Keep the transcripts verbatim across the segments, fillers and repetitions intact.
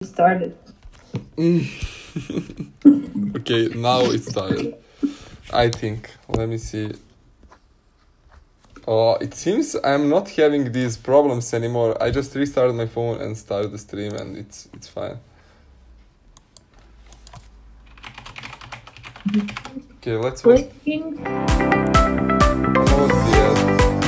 started. Okay, now it started. I think. Let me see. Oh, it seems I'm not having these problems anymore. I just restarted my phone and started the stream, and it's it's fine. Okay, let's watch. Clicking. What was the ad?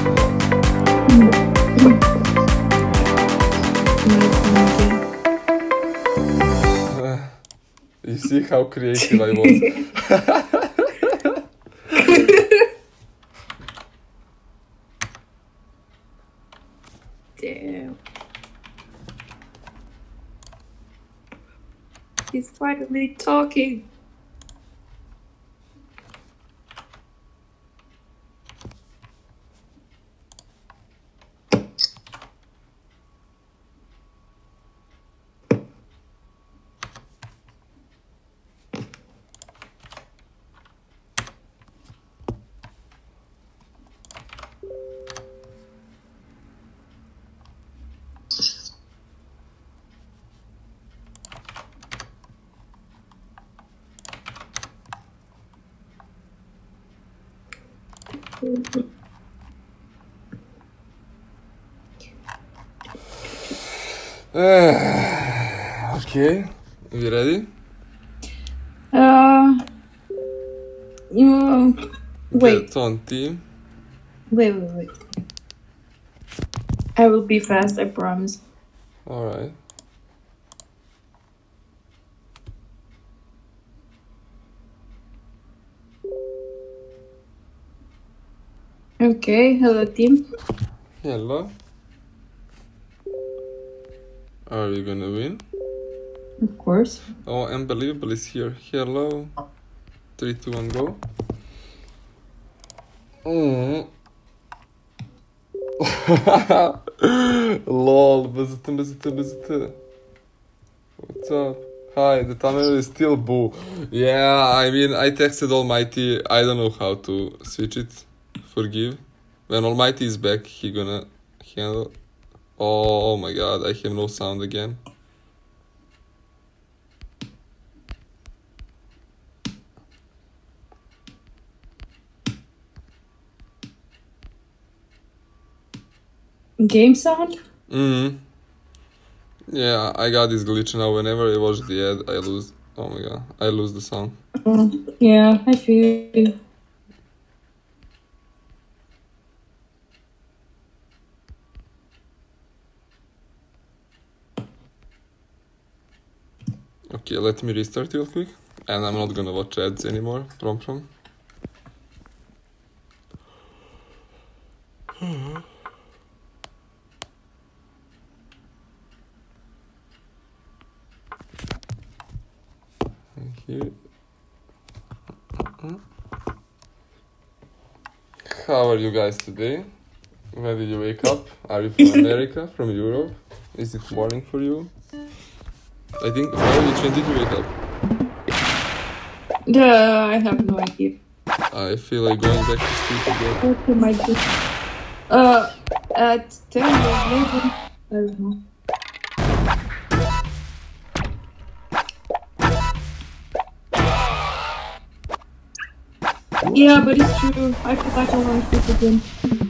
You see how creative I was. Damn. He's finally talking. Uh, okay, you ready? Uh, you, wait, Get on team. wait, wait, wait. I will be fast, I promise. Alright. Okay, hello team. Hello. Are you gonna win? Of course. Oh, Unbelievable is here. Hello. three, two, one, go. Mm. Lol, B Z T, B Z T, B Z T. What's up? Hi, the thumbnail is still boo. Yeah, I mean, I texted Almighty. I don't know how to switch it. Forgive. When Almighty is back, he gonna handle. Oh my god, I have no sound again. Game sound? Mm. Yeah, I got this glitch now. Whenever I watch the ad, I lose. Oh my god, I lose the sound. Oh, yeah, I feel you. Okay, let me restart real quick. And I'm not gonna watch ads anymore. Prom prom. Here. How are you guys today? When did you wake up? Are you from America? From Europe? Is it morning for you? I think. How which when did you wake up? Uh, I have no idea. I feel like going back to sleep again. What am I doing? Uh, at ten or eleven? I don't know. Yeah, but it's true. I feel like I want to sleep again.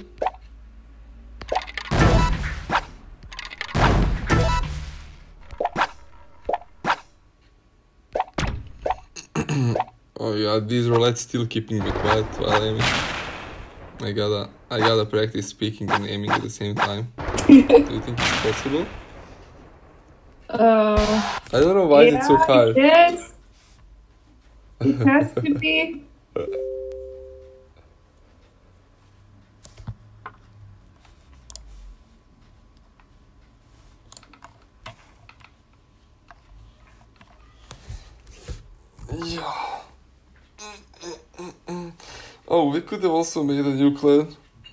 Oh yeah, these roulettes still keeping me quiet while aiming. I gotta, I gotta practice speaking and aiming at the same time. Do you think it's possible? Uh, I don't know why yeah, it's so hard. Yes. It has to be. Yeah. Oh, we could have also made a new clan.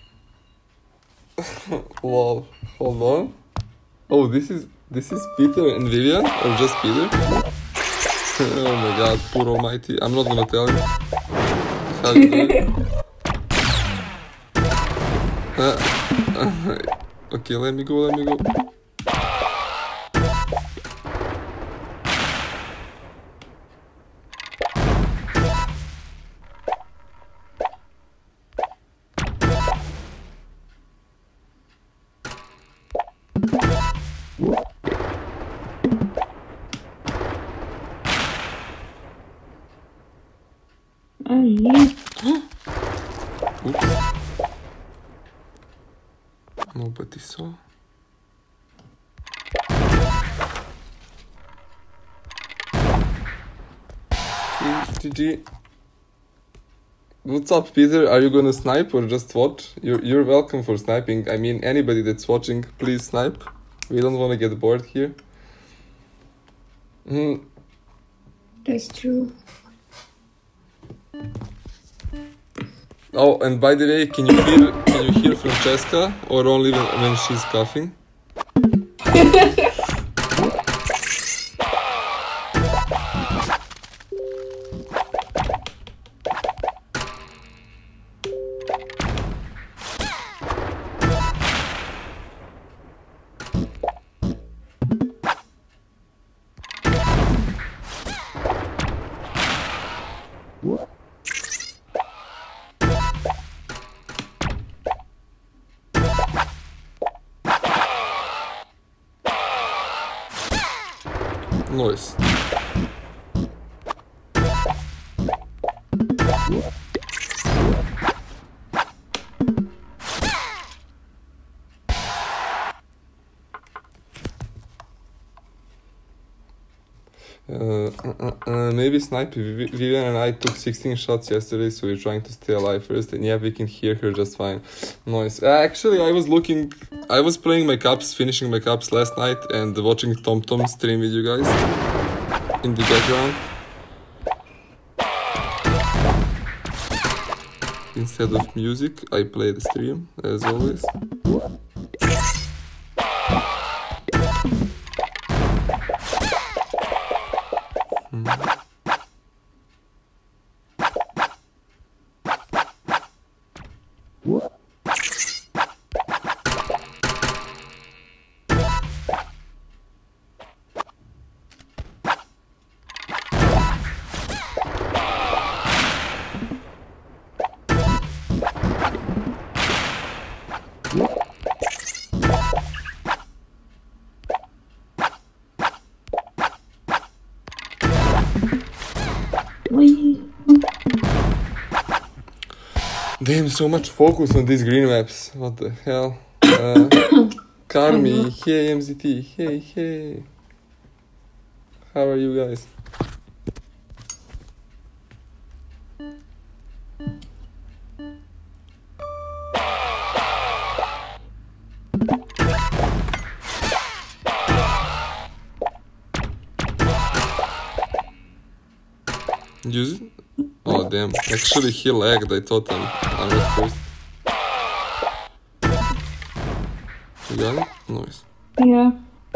Lol. Hold on. Oh, this is this is Peter and Vivian, or just Peter? Oh my god, poor Almighty. I'm not gonna tell you. How you doing? Uh, okay, let me go, let me go. Oops. Nobody saw. G G. What's up, Peter? Are you gonna snipe or just watch? You're, you're welcome for sniping. I mean, anybody that's watching, please snipe. We don't want to get bored here. Mm. That's true. Oh, and by the way, can you hear can you hear Francesca or only when, when she's coughing? Nice. Uh, uh, uh, maybe Snipe. Vivian and I took sixteen shots yesterday, so we're trying to stay alive first. And yeah, we can hear her just fine. Nice. Uh, actually, I was looking, I was playing my cups, finishing my cups last night, and watching Tom Tom stream with you guys in the background instead of music. I play the stream as always. Damn, so much focus on these green maps. What the hell? Uh, Carmi, hey M Z T, hey, hey. How are you guys? Use it? Oh damn, actually he lagged, I thought I'm, I'm at first. You got it? Nice. Yeah.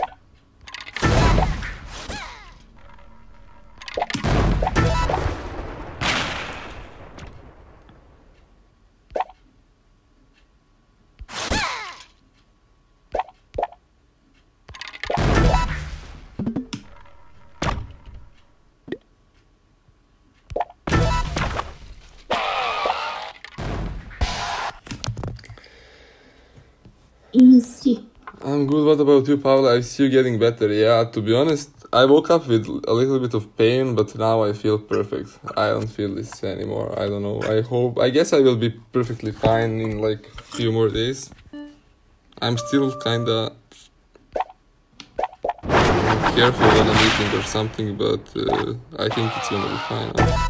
Easy. I'm good. What about you, Paula? I see you getting better. Yeah, to be honest, I woke up with a little bit of pain, but now I feel perfect. I don't feel this anymore. I don't know. I hope. I guess I will be perfectly fine in like a few more days. I'm still kinda careful when I'm eating or something, but uh, I think it's gonna be fine now.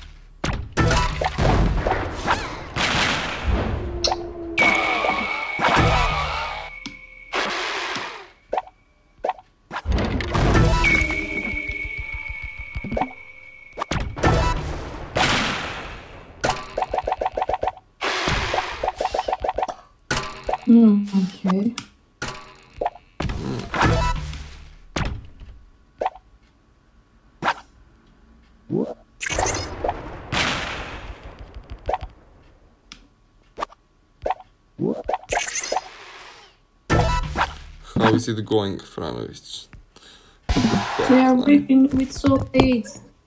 Mm, okay. How is it going, Franovic? We are waiting with so late.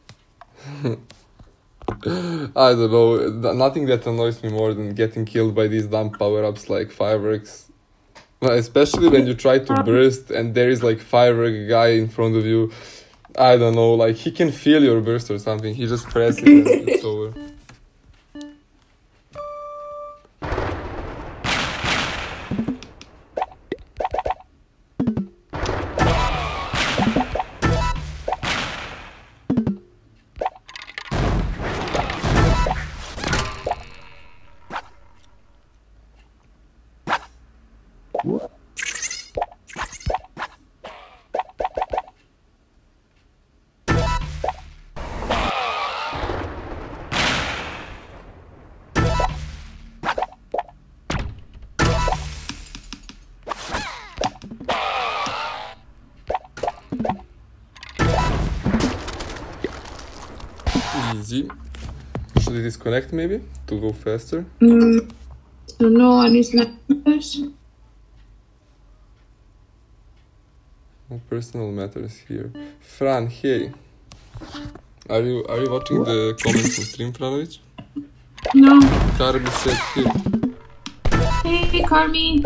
I don't know, nothing that annoys me more than getting killed by these dumb power-ups like fireworks. Especially when you try to burst and there is like firework guy in front of you. I don't know, like he can feel your burst or something, he just presses it and it's over. Easy. Should we disconnect maybe to go faster? Mm, so no one is members. No personal matters here. Fran, hey. Are you are you watching the comments on stream, Franovic? No. Karmi said hey. Hey, Carmi.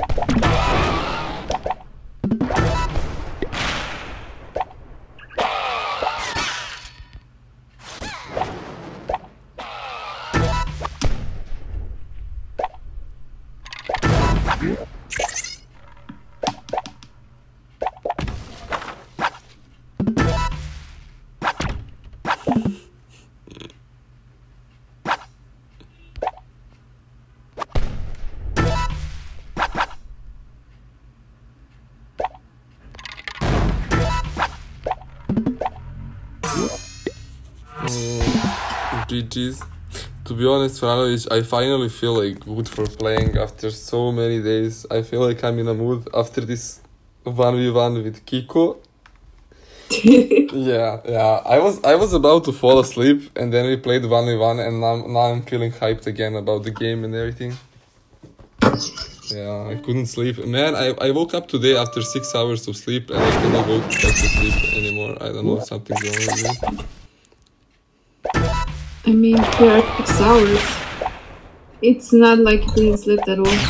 G G's. To be honest, Franovic, I finally feel like good for playing after so many days. I feel like I'm in a mood after this one v one with Kiko. yeah, yeah. I was I was about to fall asleep and then we played one v one and now, now I'm feeling hyped again about the game and everything. Yeah, I couldn't sleep. Man, I, I woke up today after six hours of sleep and I cannot go back to sleep anymore. I don't know, something's wrong with me. I mean, there are six hours. It's not like you didn't sleep at all.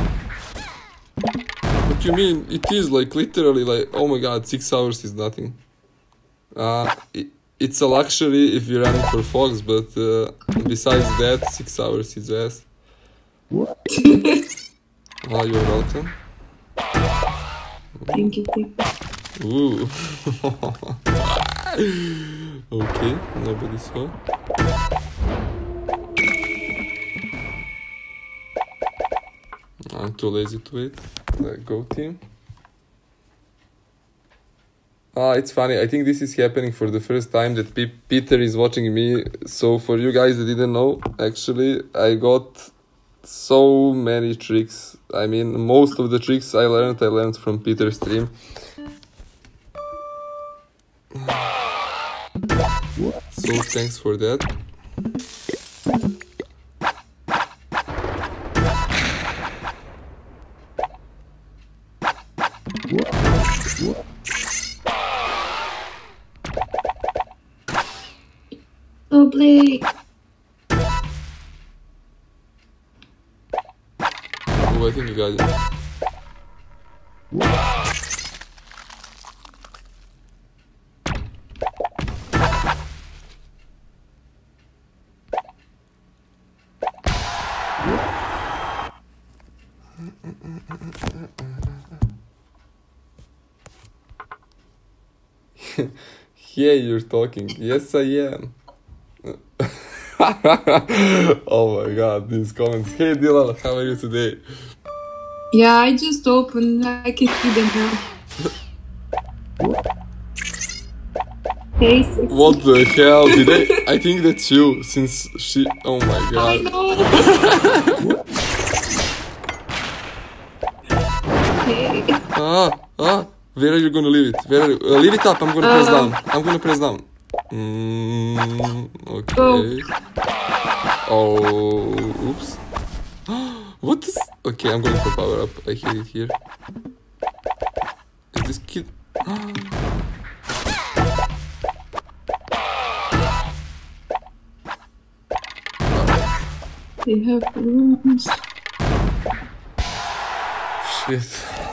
What you mean? It is like literally like, oh my god, six hours is nothing. Uh, it, it's a luxury if you're running for Fox, but uh, besides that, six hours is ass. Oh, you're welcome. Thank you, thank you. Ooh. Okay, nobody saw. I'm too lazy to wait. The go team. Ah, it's funny. I think this is happening for the first time that P Peter is watching me. So for you guys that didn't know, actually, I got so many tricks. I mean, most of the tricks I learned, I learned from Peter's stream. So thanks for that. Oh, Blake. Oh, I think you got it. Yeah, you're talking. Yes, I am. Oh my god, these comments. Hey Dylan, how are you today? Yeah, I just opened. I can see them now. Hey, sexy. What the hell? Did I? I think that's you, since she. Oh my I god. know. Hey. Ah, ah. Where are you gonna leave it? Where are you? Uh, leave it up. I'm gonna press Uh. down. I'm gonna press down. Mm, okay. Oh, oops. What is? Okay, I'm going for power up. I hate it here. Is this kid? They have rooms. Shit.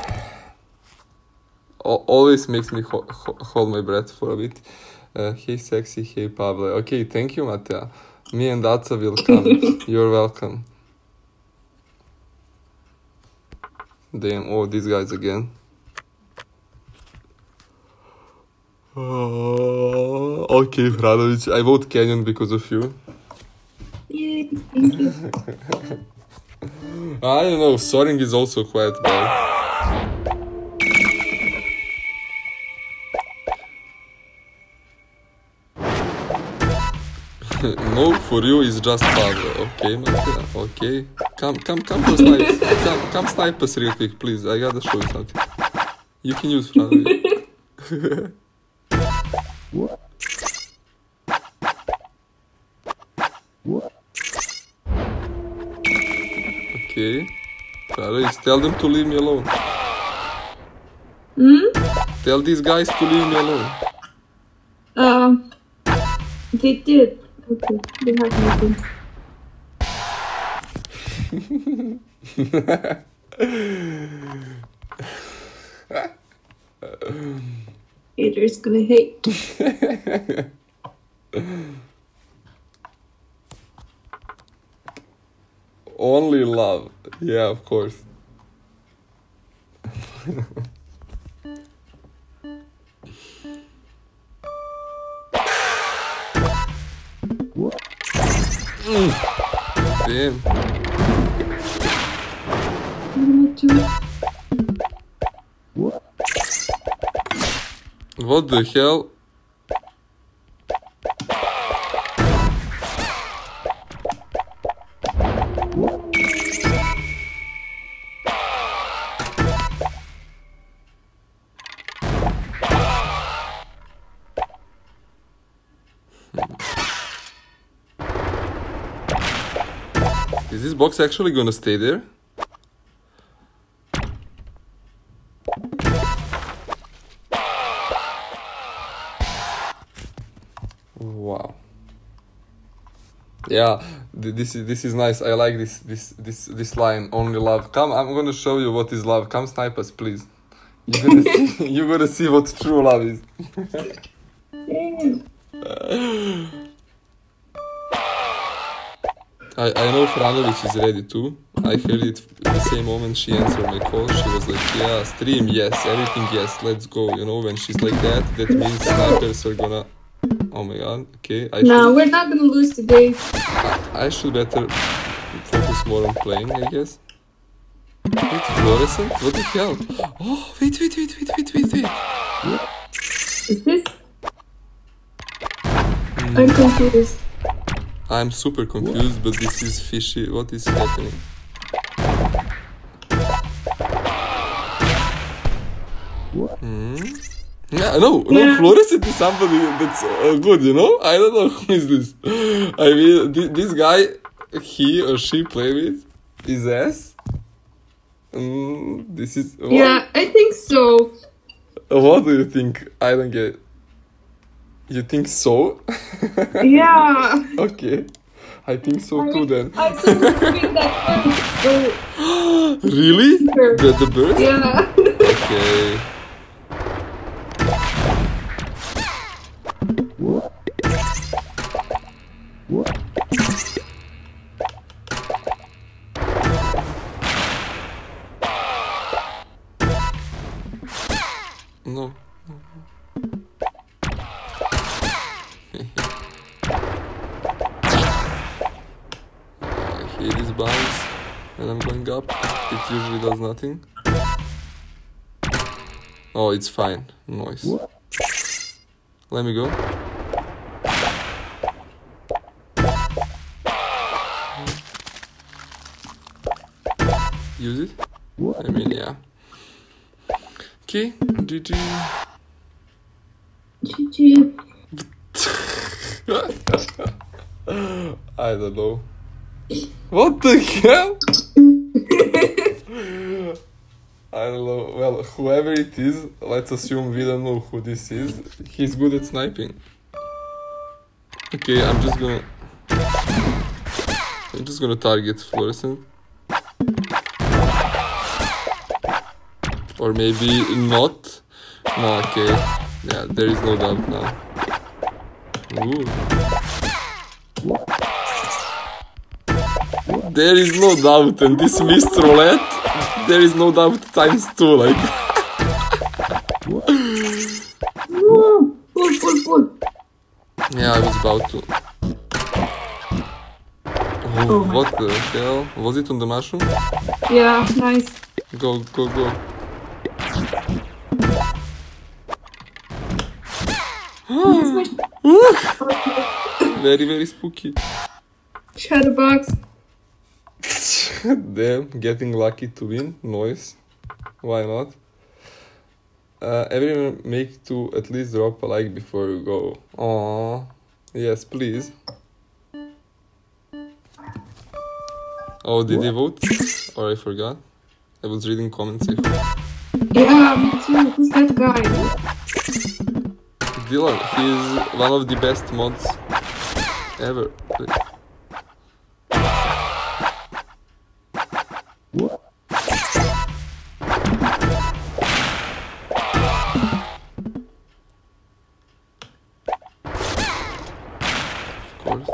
Al- Always makes me ho ho hold my breath for a bit. Uh, hey sexy, hey Pablo. Okay, thank you, Mattia. Me and Atsa will come. You're welcome. Damn, oh, these guys again. Uh, okay, Franovic, I vote Canyon because of you. Yay, thank you. I don't know, Soaring is also quite bad. No, for you is just Pablo. Okay, Mattia, okay. Come, come, come for snipe. Come, come snipe us real quick, please. I gotta show you something. You can use Franovic. Okay. Travis, tell them to leave me alone. Hmm? Tell these guys to leave me alone. Uh, they did. Okay, they have nothing. Haters gonna hate. Only love. Yeah, of course. Mm. Damn. What am I doing? What the hell? Is this box actually gonna stay there? Wow. Yeah, th- this is this is nice. I like this this this this line. Only love. Come, I'm gonna show you what is love. Come, snipe us, please. You're gonna see. You're gonna see what true love is. Damn. I, I know Franovic is ready too. I heard it the same moment she answered my call. She was like, yeah, stream, yes, everything, yes, let's go. You know, when she's like that, that means snipers are gonna... Oh my god, okay. I No, should, we're not gonna lose today. I should better focus more on playing, I guess. Wait, fluorescent? What the hell? Oh, wait, wait, wait, wait, wait, wait, wait. Is this? I'm confused. I'm super confused, but this is fishy. What is happening? Hmm? Yeah, no, no, Yeah. fluorescent is somebody that's uh, good, you know? I don't know who is this. I mean, th- this guy, he or she play with, is ass. Mm, this is... What? Yeah, I think so. What do you think? I don't get it. You think so? Yeah. Okay. I think so I too mean, then. I saw you doing that first. So, Really? Sure. The, the bird? yeah. Okay. No. I hear this bounce when I'm going up. It usually does nothing. Oh, it's fine. Noise. Let me go. Use it? I mean, yeah. Okay, G G. G G. I don't know. What the hell? I don't know. Well, whoever it is, let's assume we don't know who this is. He's good at sniping. Okay, I'm just gonna... I'm just gonna target fluorescent. Or maybe not. No, okay. Yeah, there is no doubt now. Ooh. There is no doubt, and this missed roulette, there is no doubt times two, like. Woo! Pull, pull, pull. Yeah, I was about to. Oh, Oh my what the hell? Was it on the mushroom? Yeah, nice. Go, go, go. Very, very spooky. Shadowbox. Damn, getting lucky to win. Noise. Why not? Uh, everyone make to at least drop a like before you go. Aww. Yes, please. Oh, did he vote? Or I forgot. I was reading comments. Yeah, me too. Who's that guy? Dylan, he is one of the best mods ever. Of course.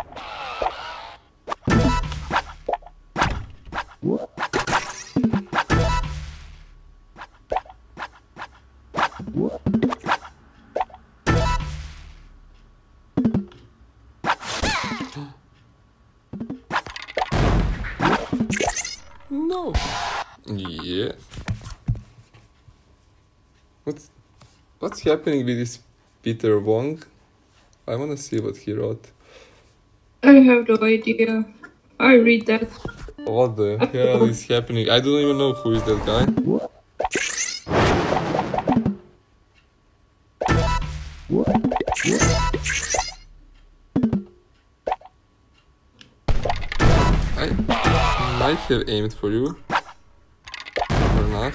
No. Yes. What's what's happening with this Peter Wong? I wanna see what he wrote. I have no idea. I read that. What the hell is happening? I don't even know who is that guy. I might have aimed for you. Or not.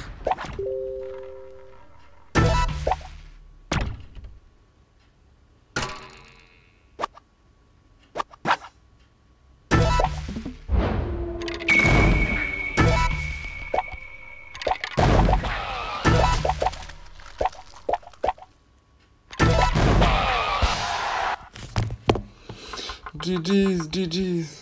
G G's, G G's.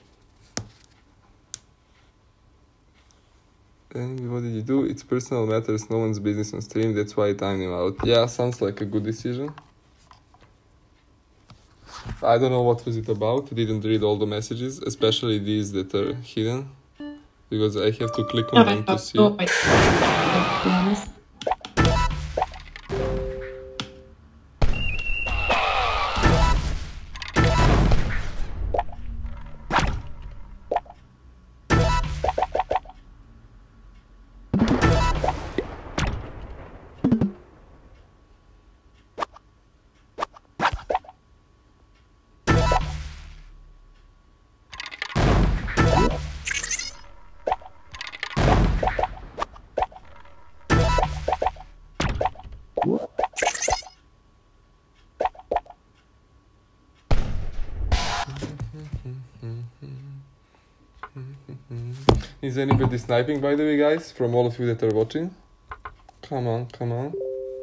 And what did you do? It's personal matters, no one's business on stream, that's why I timed him out. Yeah, sounds like a good decision. I don't know what was it about, didn't read all the messages, especially these that are hidden. Because I have to click on them to see. No, I to be honest. Is anybody sniping, by the way, guys? From all of you that are watching? Come on, come on.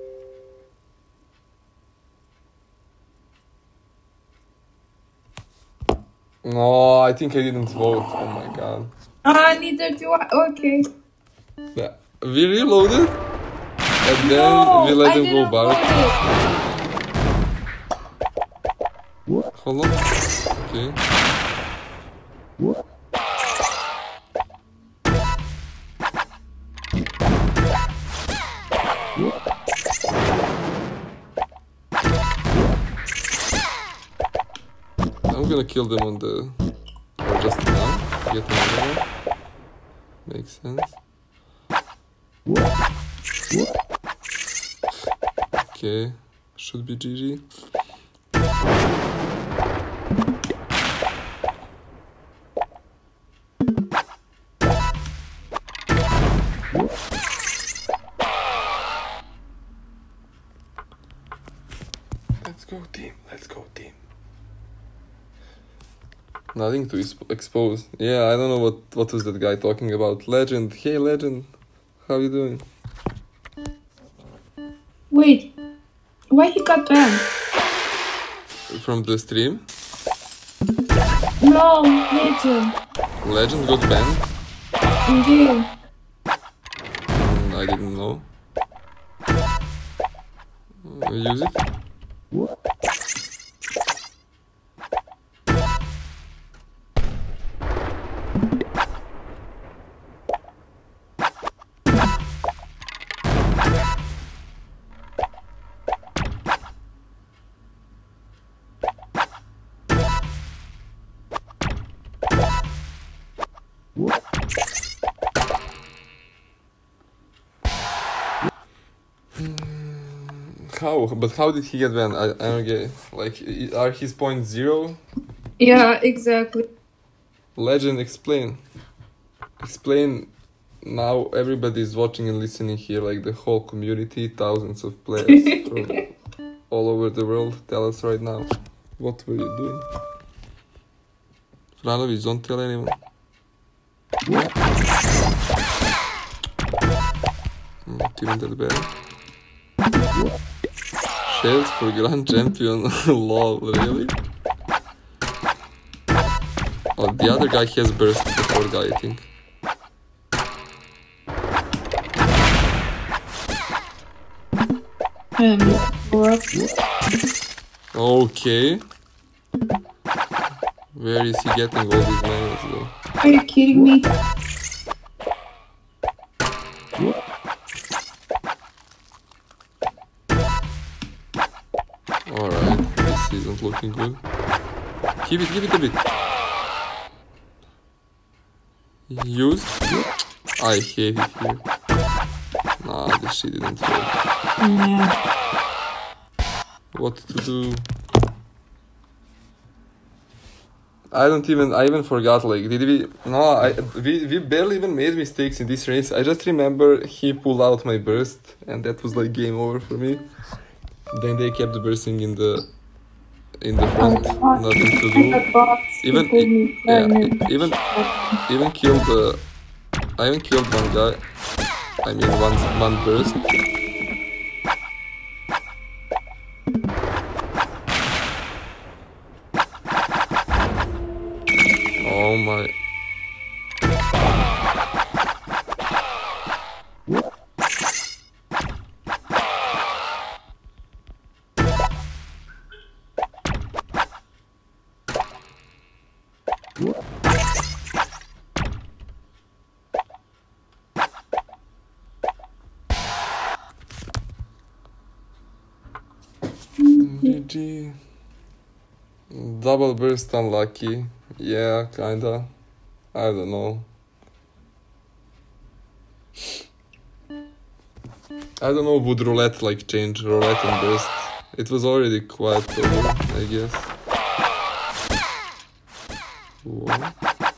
No, I think I didn't vote. Oh my god. Ah, neither do I. Okay. Yeah. We reloaded, and then No, we let I them go didn't back. vote it. Hold on. Okay. I'm gonna kill them on the... or just now. Get another one. Makes sense. Okay. Should be G G. Let's go team, let's go team. Nothing to expose. Yeah, I don't know what, what was that guy talking about. Legend, hey Legend, how you doing? Wait, why he got banned? From the stream? No, Legend. Legend got banned? In game. Mm, I didn't know. Uh, use it? How? But how did he get banned? I, I don't get it. Like, i- are his points zero? Yeah, exactly. Legend, explain. explain now. Everybody is watching and listening here, like the whole community, thousands of players from all over the world. Tell us right now, what were you doing? Franovic, don't tell anyone. Not even that bad. Shield for Grand Champion. Lol, really? Oh, the other guy has burst, the fourth guy, I think. Okay. Where is he getting all these manuals though? Are you kidding me? Alright, this isn't looking good. Keep it, keep it a bit. Use? I hate it here. Nah, this shit didn't work. Yeah. What to do? I don't even, I even forgot, like, did we, no, I, we, we barely even made mistakes in this race. I just remember he pulled out my burst, and that was like game over for me. Then they kept bursting in the, in the front, nothing to do. Even, yeah, even, even killed the, I even killed one guy, I mean one, one burst. Oh my. G G. Double burst unlucky. Yeah, kinda. I don't know. I don't know, would roulette like change roulette and burst? It was already quite over, I guess. Whoa.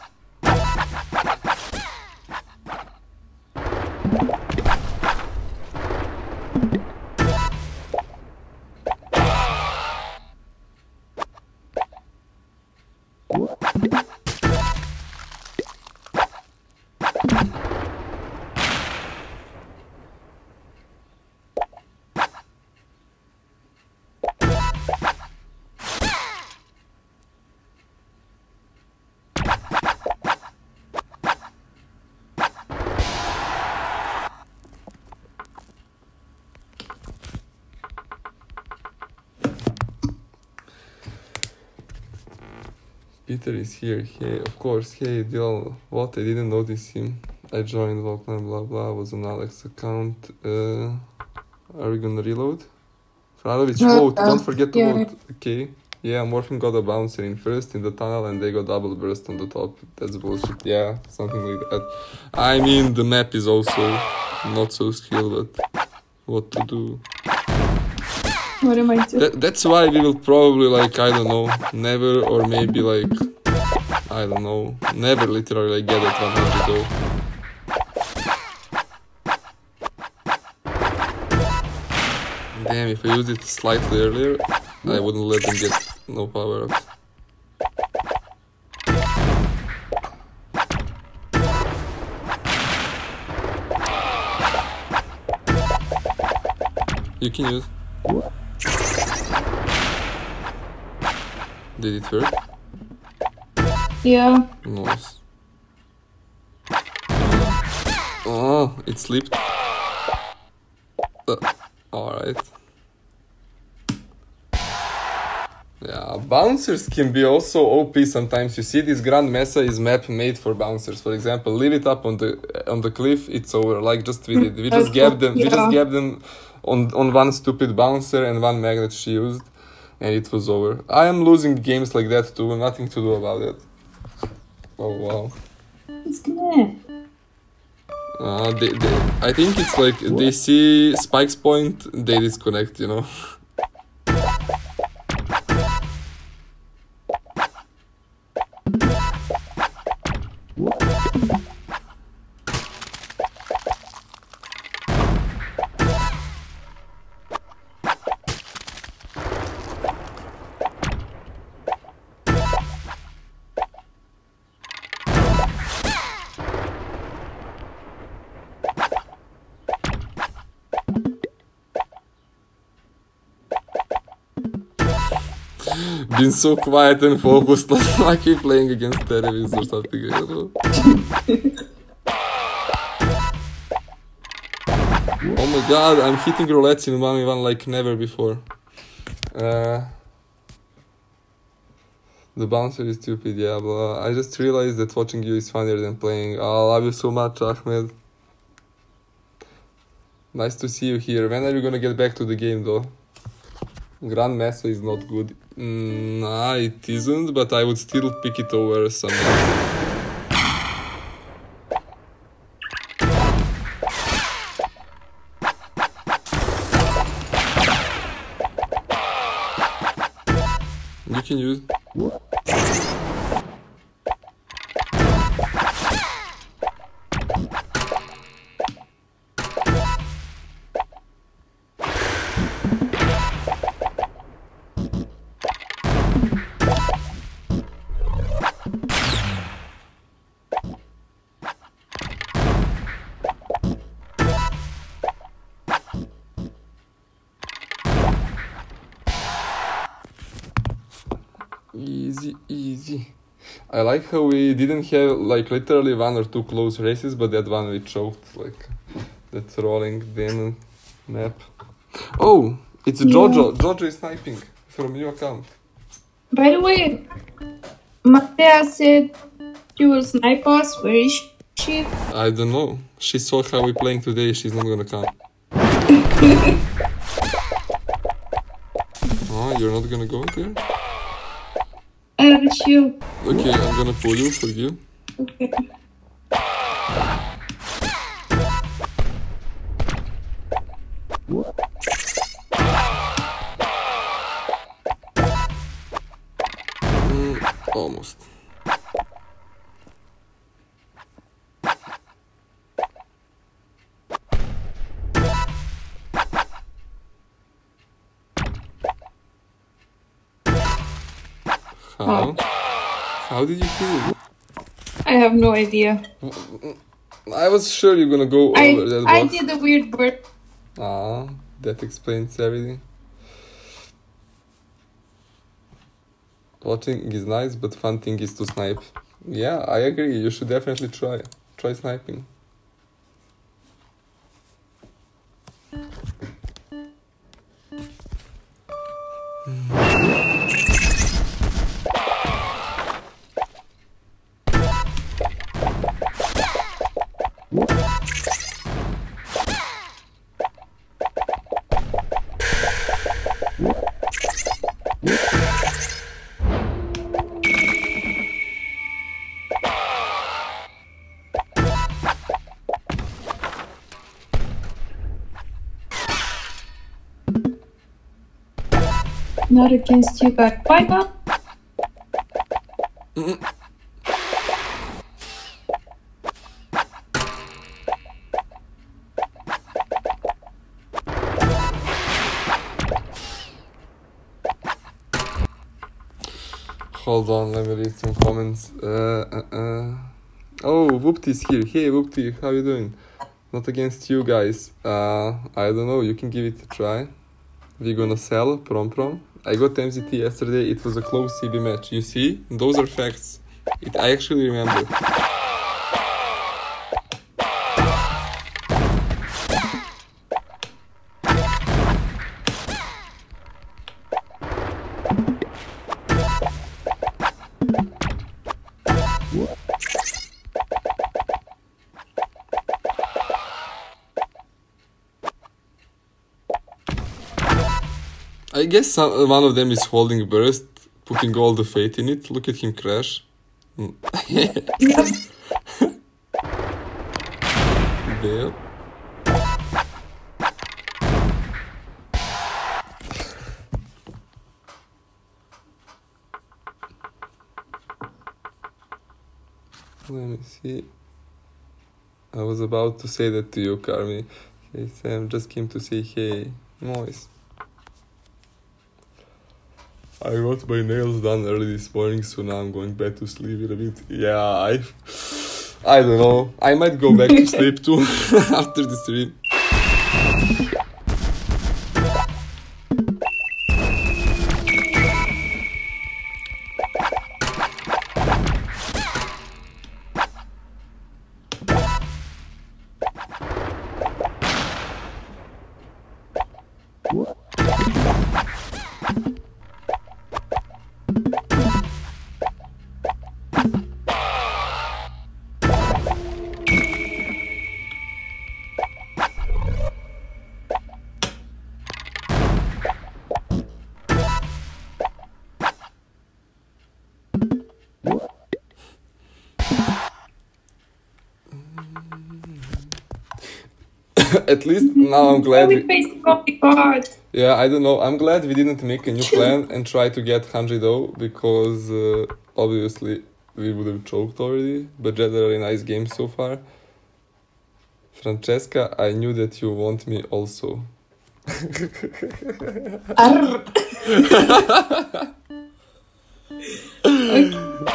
Peter is here. Hey, of course. Hey, Dylan. What? I didn't notice him. I joined Volkman, blah blah. Was on Alex account. Uh, are we gonna reload? Franovic, No, vote. uh, Don't forget to yeah. vote. Okay. Yeah, Morphin got a bouncer in first in the tunnel and they got double burst on the top. That's bullshit. Yeah, something like that. I mean, the map is also not so skilled, but what to do? What am I doing? That, that's why we will probably, like, I don't know, never or maybe like, I don't know, never literally like, get it one hundred though. Damn, if I used it slightly earlier, I wouldn't let them get no power ups. You can use. Did it work? Yeah. Nice. Oh, it slipped. Uh, Alright. Yeah, bouncers can be also O P sometimes. You see, this Grand Mesa is map made for bouncers. For example, leave it up on the on the cliff, it's over. Like just we did. We just gapped them. We just Yeah. gapped them on on one stupid bouncer and one magnet she used, and it was over. I am losing games like that too. Nothing to do about it. Oh wow. It's good. Uh, they, they, I think it's like they see Spike's point, they disconnect, you know. been so quiet and focused like you're playing against terrorists or something. I don't know. Oh my god, I'm hitting roulettes in one v one like never before. Uh, the bouncer is stupid, yeah, but I just realized that watching you is funnier than playing. Oh, I love you so much, Ahmed. Nice to see you here. When are you gonna get back to the game though? Grand Mesa is not good. Mm, nah, it isn't, but I would still pick it over some. You can use. Easy, easy. I like how we didn't have like literally one or two close races, but that one we choked, like that rolling demon map. Oh, it's Yeah. Jojo. Jojo is sniping from your account. By the way, Matea said she will snipe us. Where is she? I don't know. She saw how we're playing today. She's not gonna come. Oh, you're not gonna go there? I have a shield. Okay, I'm gonna pull you for you. Okay. Mm, almost. How? How did you feel? I have no idea. I was sure you're gonna go I over that I box. did a weird bird. Ah, that explains everything. Watching is nice, but fun thing is to snipe. Yeah, I agree. You should definitely try. Try sniping. Not against you guys. Why not? Mm. Hold on, let me read some comments. Uh, uh, uh. Oh, Whoopty's here. Hey, Whoopty, how you doing? Not against you guys. Uh, I don't know. You can give it a try. We're gonna sell prom prom. I got M Z T yesterday. It was a close C B match. You see, those are facts. It I actually remember. I guess some, one of them is holding burst, putting all the faith in it. Look at him crash. Mm. Yep. There. Let me see. I was about to say that to you, Carmi. Hey Sam, just came to say hey. Nice. I got my nails done early this morning, so now I'm going back to sleep in a bit. Yeah, I... I don't know. I might go back to sleep too after the stream. at least now I'm glad. We We, faced the card. yeah, I don't know. I'm glad we didn't make a new plan and try to get one hundred oh because uh, obviously we would have choked already. But generally nice game so far. Francesca, I knew that you want me also. Arr. Okay.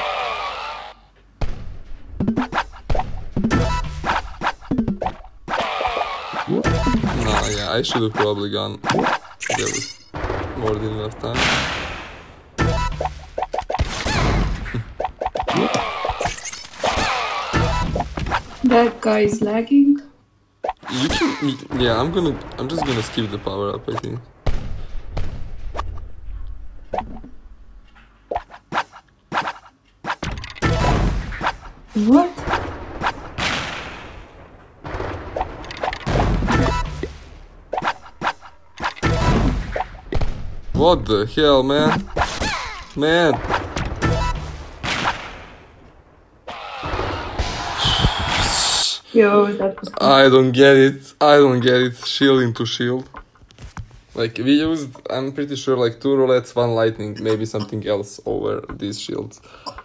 No, yeah, I should have probably gone. There was more than enough time. That guy is lagging. You can, yeah, I'm gonna, I'm just gonna skip the power up, I think. What? What the hell, man? Man! Yo, that was. I don't get it. I don't get it. Shield into shield. Like, we used, I'm pretty sure, like two roulettes, one lightning, maybe something else over these shields.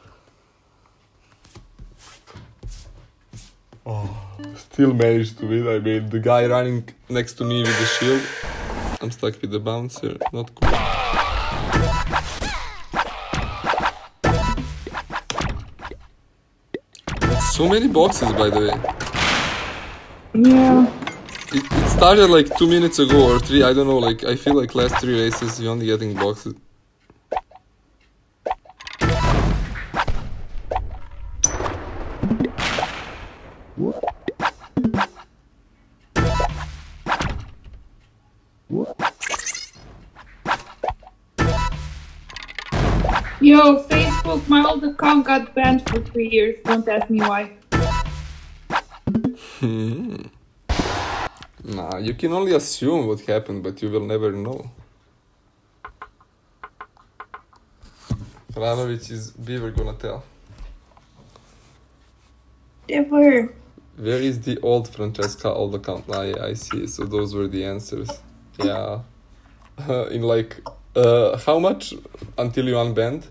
Oh, still managed to win. I mean, the guy running next to me with the shield. I'm stuck with the bouncer. Not cool. It's so many boxes, by the way. Yeah. It, it started like two minutes ago or three. I don't know. Like, I feel like last three races you're only getting boxes. Yo, Facebook, my old account got banned for three years. Don't ask me why. Hmm. Nah, you can only assume what happened, but you will never know. Franovic is Beaver gonna tell. Never. Where is the old Francesca old account? Ah, yeah, I see. So those were the answers. Yeah. In like, uh, how much until you unbanned?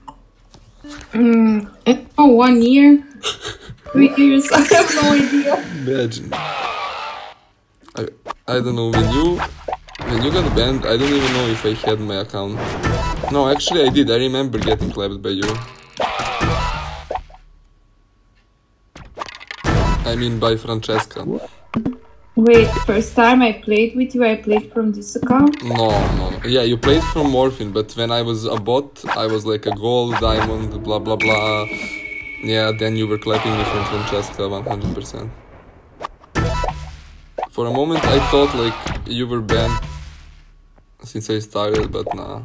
Mm, I don't know, one year? Three years? I have no idea. Imagine. I, I don't know, when you when you got banned, I don't even know if I had my account. No, actually I did. I remember getting clapped by you. I mean by Francesca. Wait, first time I played with you, I played from this account? No, no, no. Yeah, you played from Morphine, but when I was a bot, I was like a gold, diamond, blah blah blah. Yeah, then you were clapping me from Francesca one hundred percent. For a moment I thought like you were banned since I started, but nah.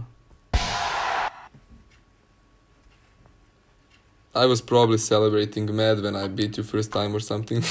I was probably celebrating mad when I beat you first time or something.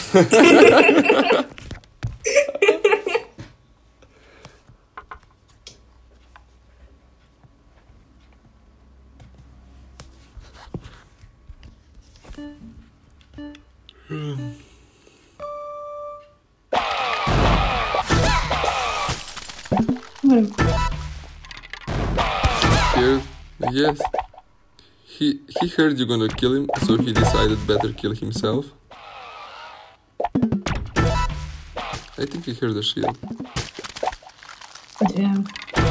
Scared? Yes. He he heard you gonna kill him, so he decided better kill himself. I think he heard the shield. Yeah.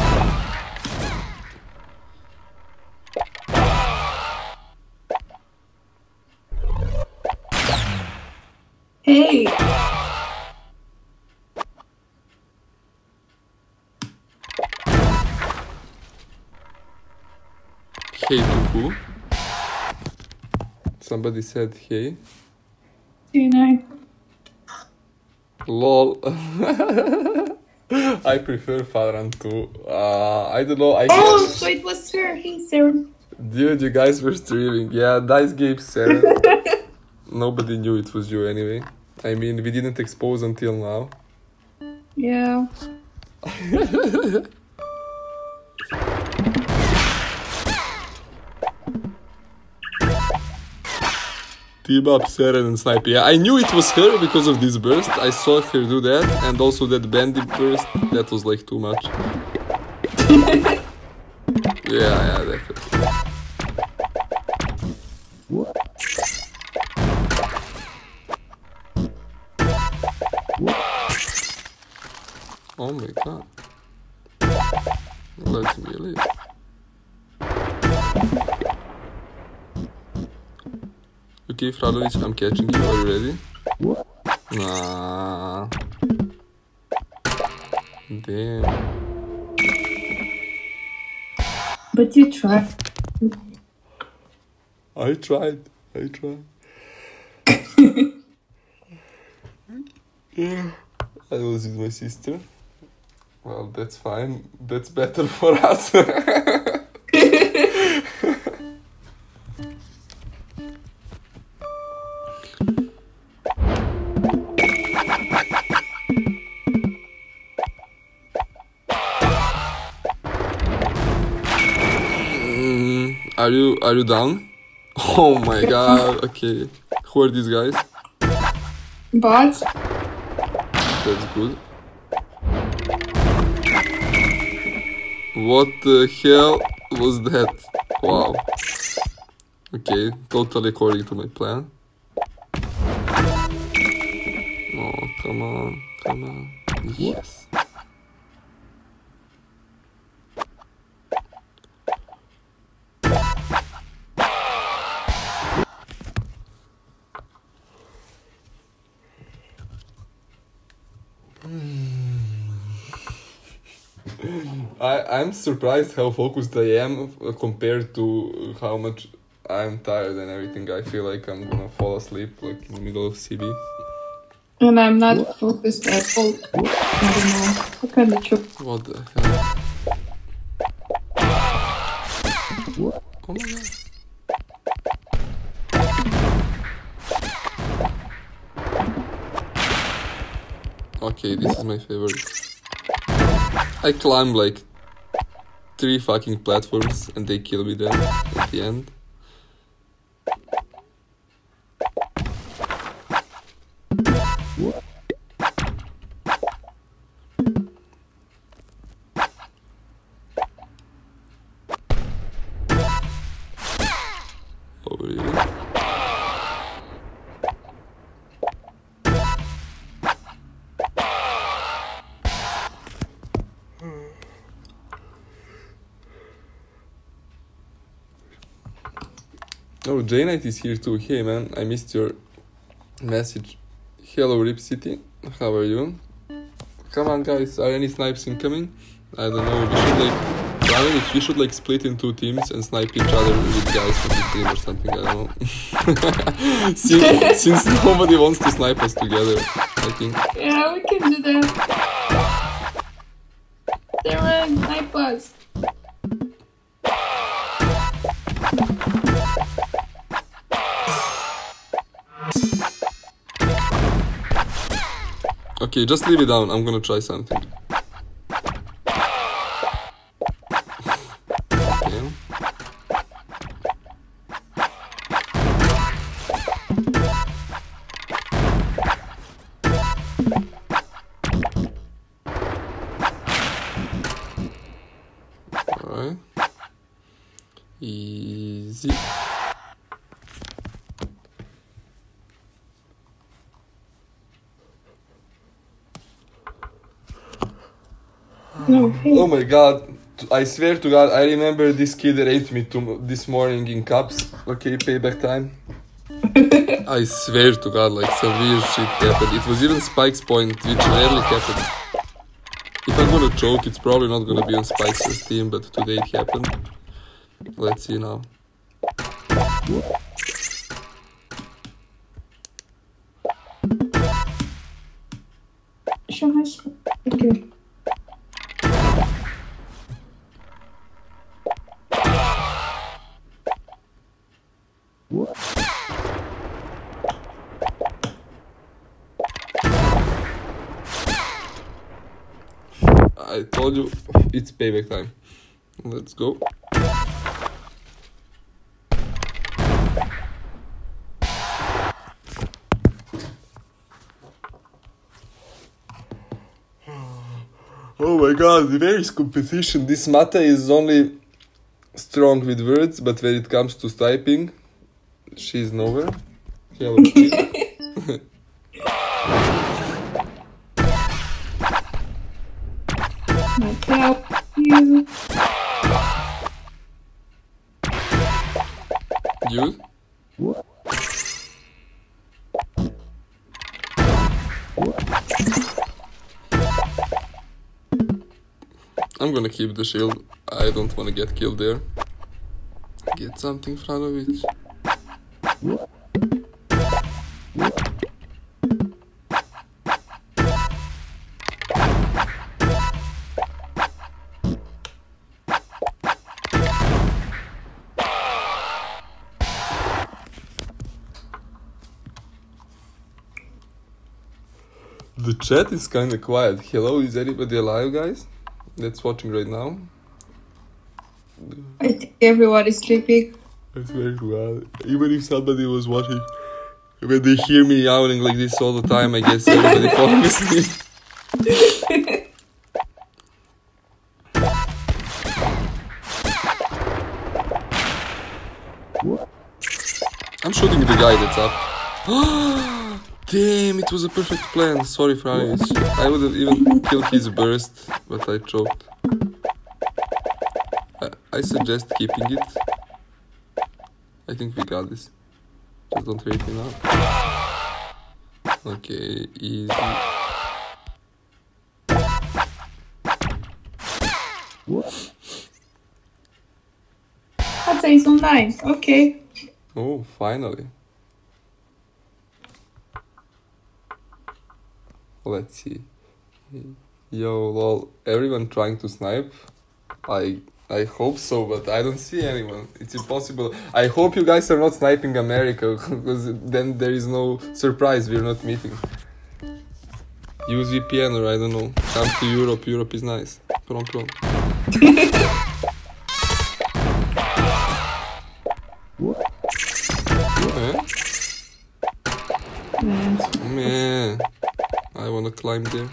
Hey! Hey to who? Somebody said hey. Very nice. Lol. I prefer Valorant too. Uh, I don't know. I Oh, guess. so it was her. Hey, Sarah. Dude, you guys were streaming. Yeah, nice game, Sarah. Nobody knew it was you anyway. I mean, we didn't expose until now. Yeah. Team up, Seren and Sniper. Yeah, I knew it was her because of this burst. I saw her do that, and also that bandit burst. That was like too much. Yeah, yeah, definitely. Oh my god. Let me live. Okay, Fradovic, I'm catching you. Are you ready? Nah. Damn. But you tried. I tried. I tried. Yeah. I was with my sister. Well, that's fine. That's better for us. Are you are you down? Oh my god, okay. Who are these guys? Bots? That's good. What the hell was that? Wow. Okay, totally according to my plan. Oh, come on, come on. Yes. I, I'm surprised how focused I am compared to how much I'm tired and everything. I feel like I'm gonna fall asleep like in the middle of C B. And I'm not focused at all. I don't know. What kind of joke? What the hell? Oh my god. Okay, this is my favorite. I climb like three fucking platforms and they kill me then at the end. Oh really? Oh, J Knight is here too. Hey man, I missed your message. Hello Rip City, how are you? Come on guys, are any snipes incoming? I don't know, we should like, I don't know if we should like split in two teams and snipe each other with guys from the team or something, I don't know. since, since nobody wants to snipe us together, I think. Yeah, we can do that. They're running snipe us. Okay, just leave it down, I'm gonna try something. Okay. Alright. Easy. No, hey. Oh my god, I swear to god, I remember this kid raped me to, this morning in cups. Okay, payback time. I swear to god, like some weird shit happened. It was even Spike's point, which rarely happens. If I'm gonna choke, it's probably not gonna be on Spike's team, but today it happened. Let's see now. Show us. Okay. I told you, it's payback time. Let's go. my god, where is competition? This Mata is only strong with words, but when it comes to typing, she's nowhere. Hello. My cow. You. You? I'm gonna keep the shield. I don't wanna get killed there. Get something, Franovic. The chat is kinda quiet. Hello, is anybody alive, guys? That's watching right now. I think everyone is sleeping. It's very quiet. Even if somebody was watching, when they hear me yowling like this all the time, I guess everybody falling asleep. I'm shooting the guy that's up. Damn, it was a perfect plan. Sorry, Franic. I would have even killed his burst, but I choked. I, I suggest keeping it. I think we got this. Just don't hurt me now. Okay, easy. That's is online. Okay. Oh, finally. Let's see. Yo, lol. Everyone trying to snipe? I I hope so, but I don't see anyone. It's impossible. I hope you guys are not sniping America, because then there is no surprise. We're not meeting. Use V P N or I don't know. Come to Europe. Europe is nice. Prom prom. Eh? Man. Man, I wanna climb there.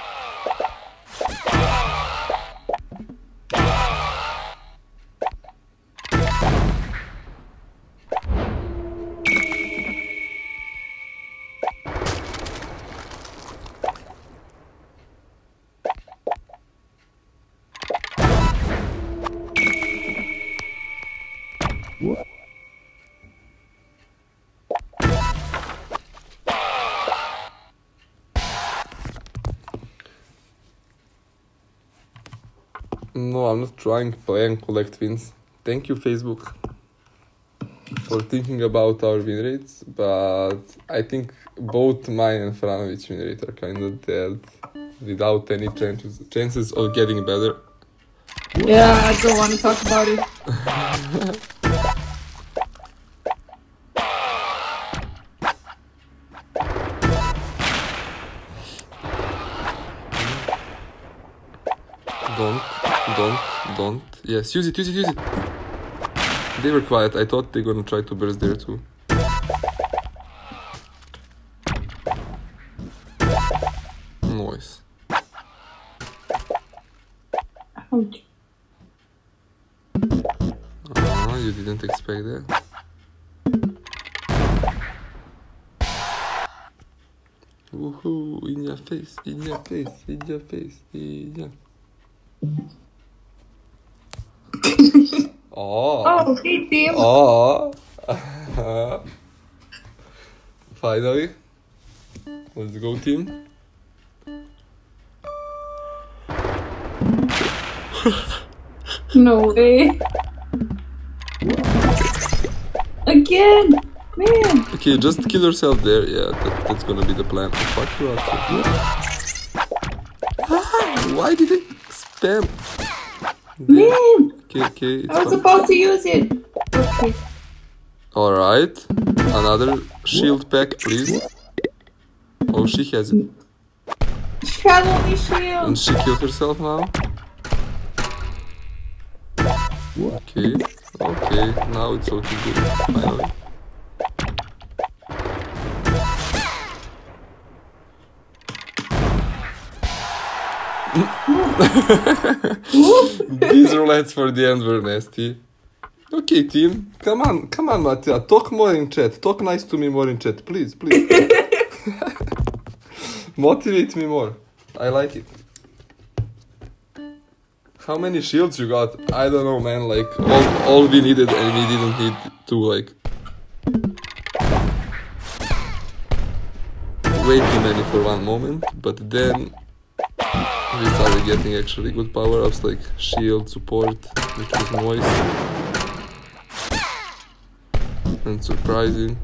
No, I'm not trying to play and collect wins. Thank you, Facebook, for thinking about our win rates, but I think both mine and Franovic win rate are kind of dead, without any chances chances of getting better. Yeah, I don't want to talk about it. Don't, don't, don't. Yes, use it, use it, use it. They were quiet. I thought they were gonna try to burst there too. Nice. Ouch. Ah, you didn't expect that. Woohoo! In your face, in your face, in your face, in your. Oh. Oh, hey, team. Oh. Finally. Let's go, team. No way. Again, man. Okay, just kill yourself there. Yeah, that, that's gonna be the plan. Oh, fuck you up. Ah, why did it spam? There. Man, Okay, okay. It's I was fine. about to use it. Okay. Alright. Another shield pack, please. Oh, she has it. She had only And shield. she killed herself now? Okay. Okay, now it's looking good. Finally. These roulets for the end were nasty. Okay, team. Come on, come on, Mattia. Talk more in chat. Talk nice to me more in chat. Please, please. Motivate me more. I like it. How many shields you got? I don't know, man. Like, all, all we needed and we didn't need to, like... way too many for one moment, but then... we started getting actually good power-ups like shield, support, which was noise. And surprising.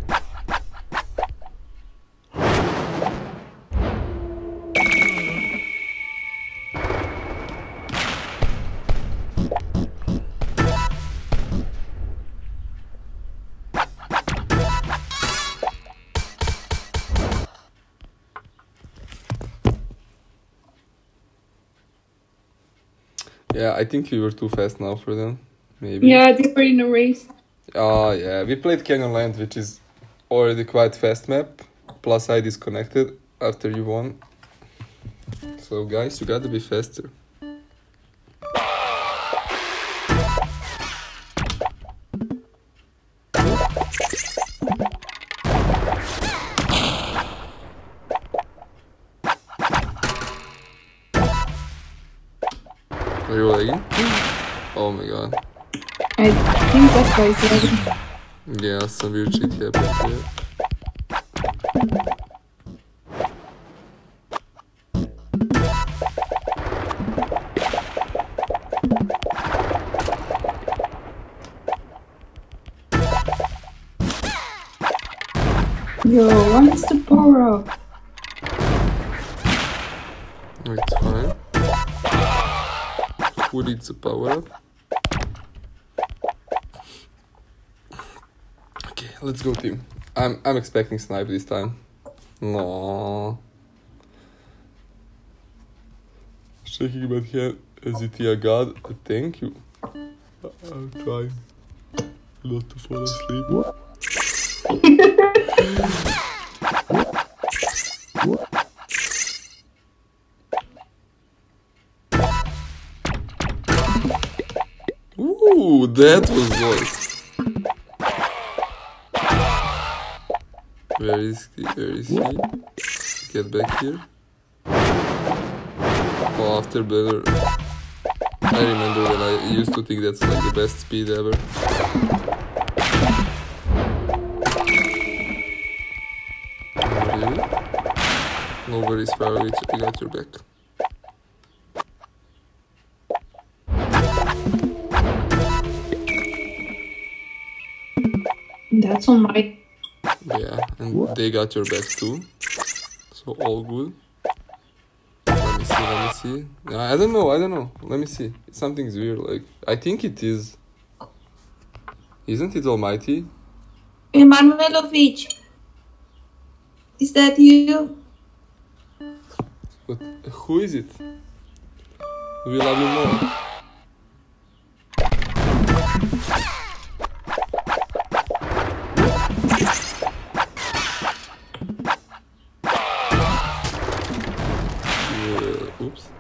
Yeah, I think we were too fast now for them. Maybe. Yeah, they were in a race. Oh yeah, we played Canyonland, which is already quite fast map. Plus I disconnected after you won. So guys, you gotta be faster. Are you lagging? Oh my god. I think that's why it's lagging. Yeah, some weird shit happened here. Yo, what's the power up? It's fine. Who needs the power up? Okay, let's go team. I'm I'm expecting snipe this time. No. Shaking my head as it a god. Thank you. I'm trying not to fall asleep. Ooh, that was voice. Where is he? Where is he? Get back here. Oh, after better. I remember when I used to think that's like the best speed ever. Really? Nobody's far away, I got your back. That's on my... Yeah, and they got your back too. So all good. Let me see, let me see. I don't know, I don't know. Let me see. Something's weird, like... I think it is. Isn't it Almighty? Emanuelovic. Is that you? But who is it? We love you more. Yeah, oops.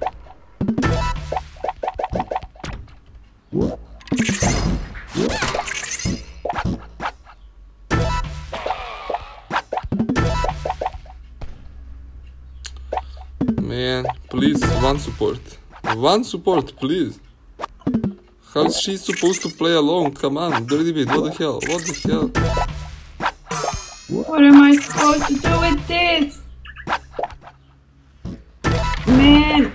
Man, please, one support. One support, please. How is she supposed to play alone? Come on, Dirty Bit, what the hell? What the hell? What am I supposed to do with this? Man.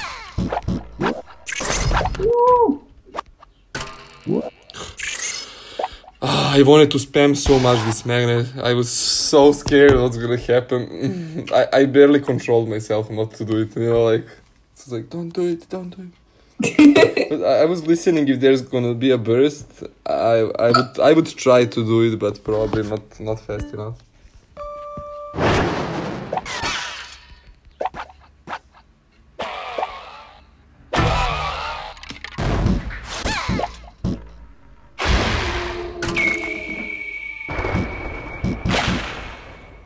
Woo. Ah, I wanted to spam so much this magnet. I was so scared what's gonna happen. I, I barely controlled myself not to do it, you know, like... It's like, don't do it, don't do it. But I, I was listening if there's gonna be a burst. I I would I would try to do it, but probably not, not fast enough.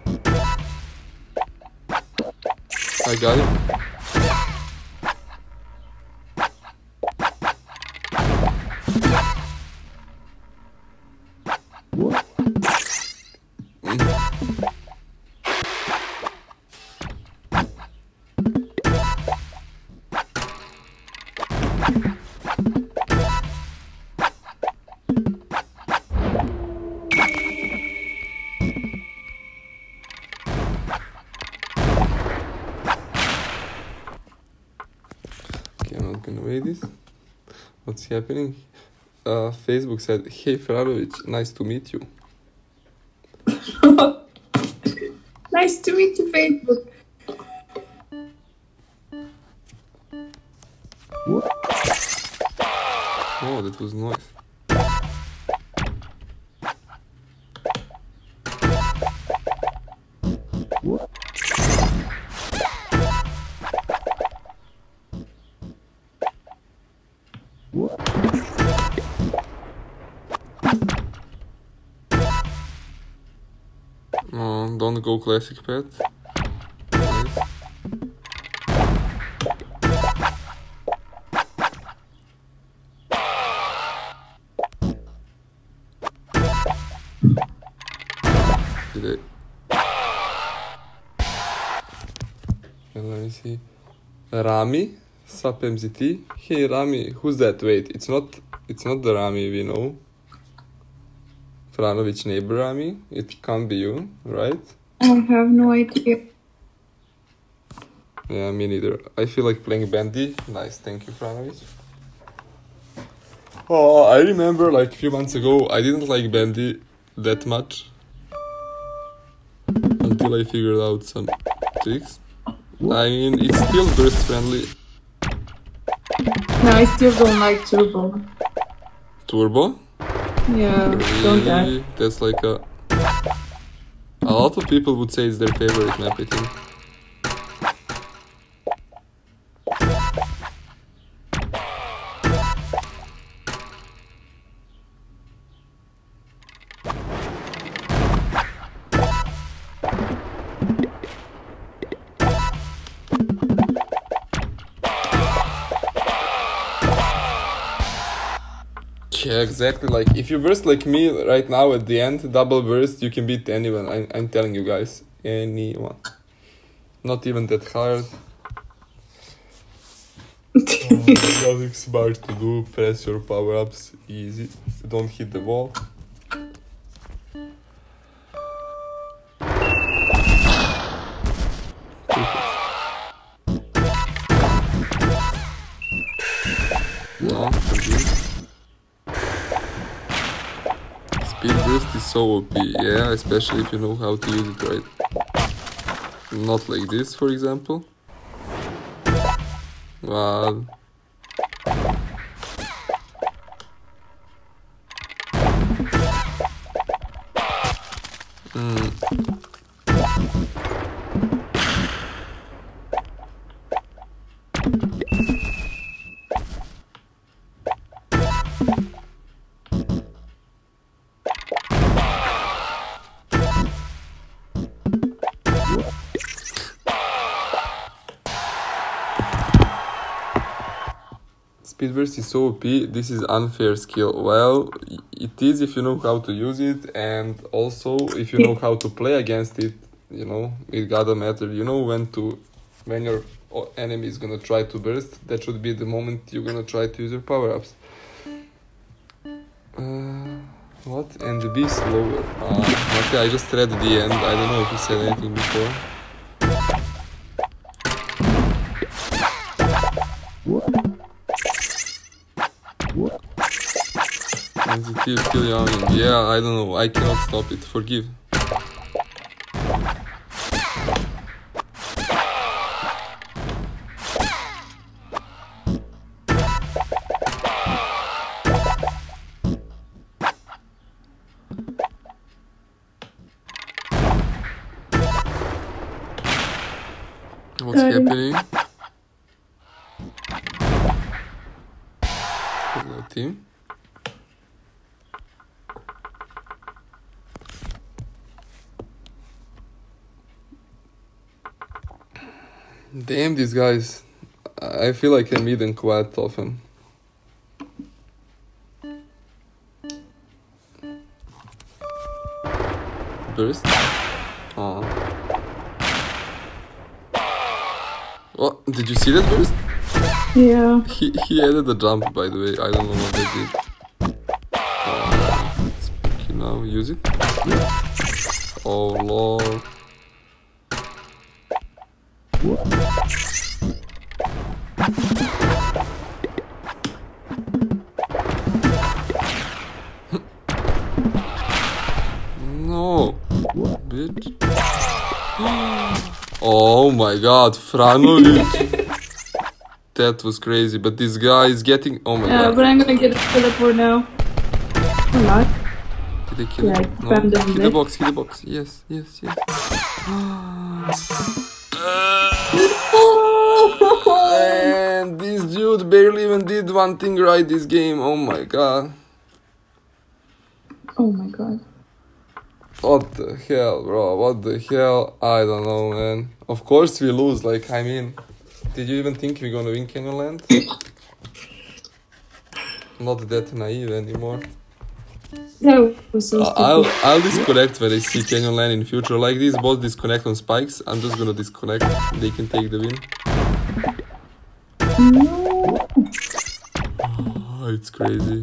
I got it. This. What's happening? Uh, Facebook said, "Hey Frarovic, nice to meet you." Nice to meet you, Facebook. Oh, that was nice. Oh, don't go classic pet. Nice. Did I... Let me see. Rami, Sup M Z T. Hey Rami, who's that? Wait, it's not it's not the Rami we know. Franovic neighbor Rami. It can't be you, right? I have no idea. Yeah, me neither. I feel like playing Bandy. Nice, thank you, Franovic. Oh, I remember like a few months ago, I didn't like Bandy that much. Until I figured out some tricks. I mean, it's still burst friendly. No, I still don't like Turbo. Turbo? Yeah, don't Really? act. That's like a... A lot of people would say it's their favorite map, I think. Yeah, exactly. Like, if you burst like me right now at the end, double burst, you can beat anyone. I, I'm telling you guys. Anyone. Not even that hard. Oh, nothing smart to do. Press your power-ups. Easy. Don't hit the wall. No, forgive. Speed burst is so O P, yeah, especially if you know how to use it right. Not like this, for example. Wow. Mm. Speed burst is so O P, this is unfair skill. Well, it is if you know how to use it, and also if you know how to play against it, you know, it gotta matter. You know when to, when your enemy is gonna try to burst, that should be the moment you're gonna try to use your power-ups. Uh, what? And be slower. Uh, okay, I just read the end, I don't know if you said anything before. Sensitive, still yawning. Yeah, I don't know. I cannot stop it. Forgive. What's Um. happening? Hello, team. Damn, these guys. I feel like I meet them quite often. burst. Oh. What? Did you see that burst? Yeah. He, he added a jump, by the way. I don't know what they did. Oh, it's spooky now. Use it. Oh, lord. No, bitch. Oh my god, Franovic. That was crazy, but this guy is getting. Oh my Yeah, god. but I'm gonna get a teleport now. Or not. Did they kill Yeah, him? I No. found them Hit the there. box, hit the box. Yes, yes, yes. And this dude barely even did one thing right this game. Oh my god. Oh my god. What the hell, bro? What the hell? I don't know, man. Of course we lose. Like, I mean, did you even think we're gonna win Canyonland? Not that naive anymore. That was so Uh, I'll stupid. I'll disconnect when I see Canyonland in future. Like these both disconnect on spikes. I'm just gonna disconnect. They can take the win. No. Oh, it's crazy.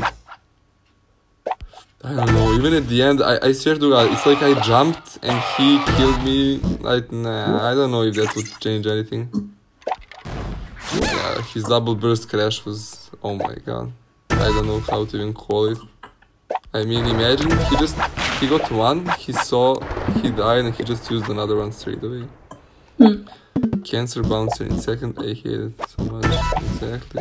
I don't know. Even at the end, I, I swear to God, it's like I jumped and he killed me. Like, nah, I don't know if that would change anything. Yeah, his double burst crash was. Oh my god. I don't know how to even call it. I mean, imagine he just. He got one, he saw, he died, and he just used another one straight away. Hmm. Cancer bouncer in second, I hate it so much. Exactly.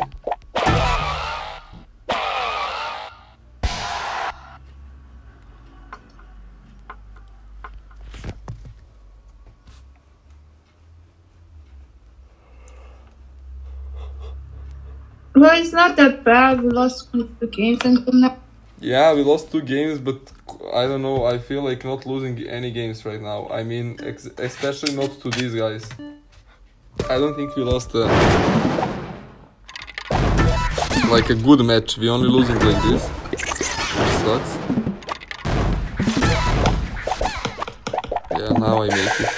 Well, it's not that bad. We lost one of the games until now. Yeah, we lost two games, but I don't know. I feel like not losing any games right now. I mean, ex especially not to these guys. I don't think we lost a, like a good match. We only losing like this, which sucks. Yeah, now I make it.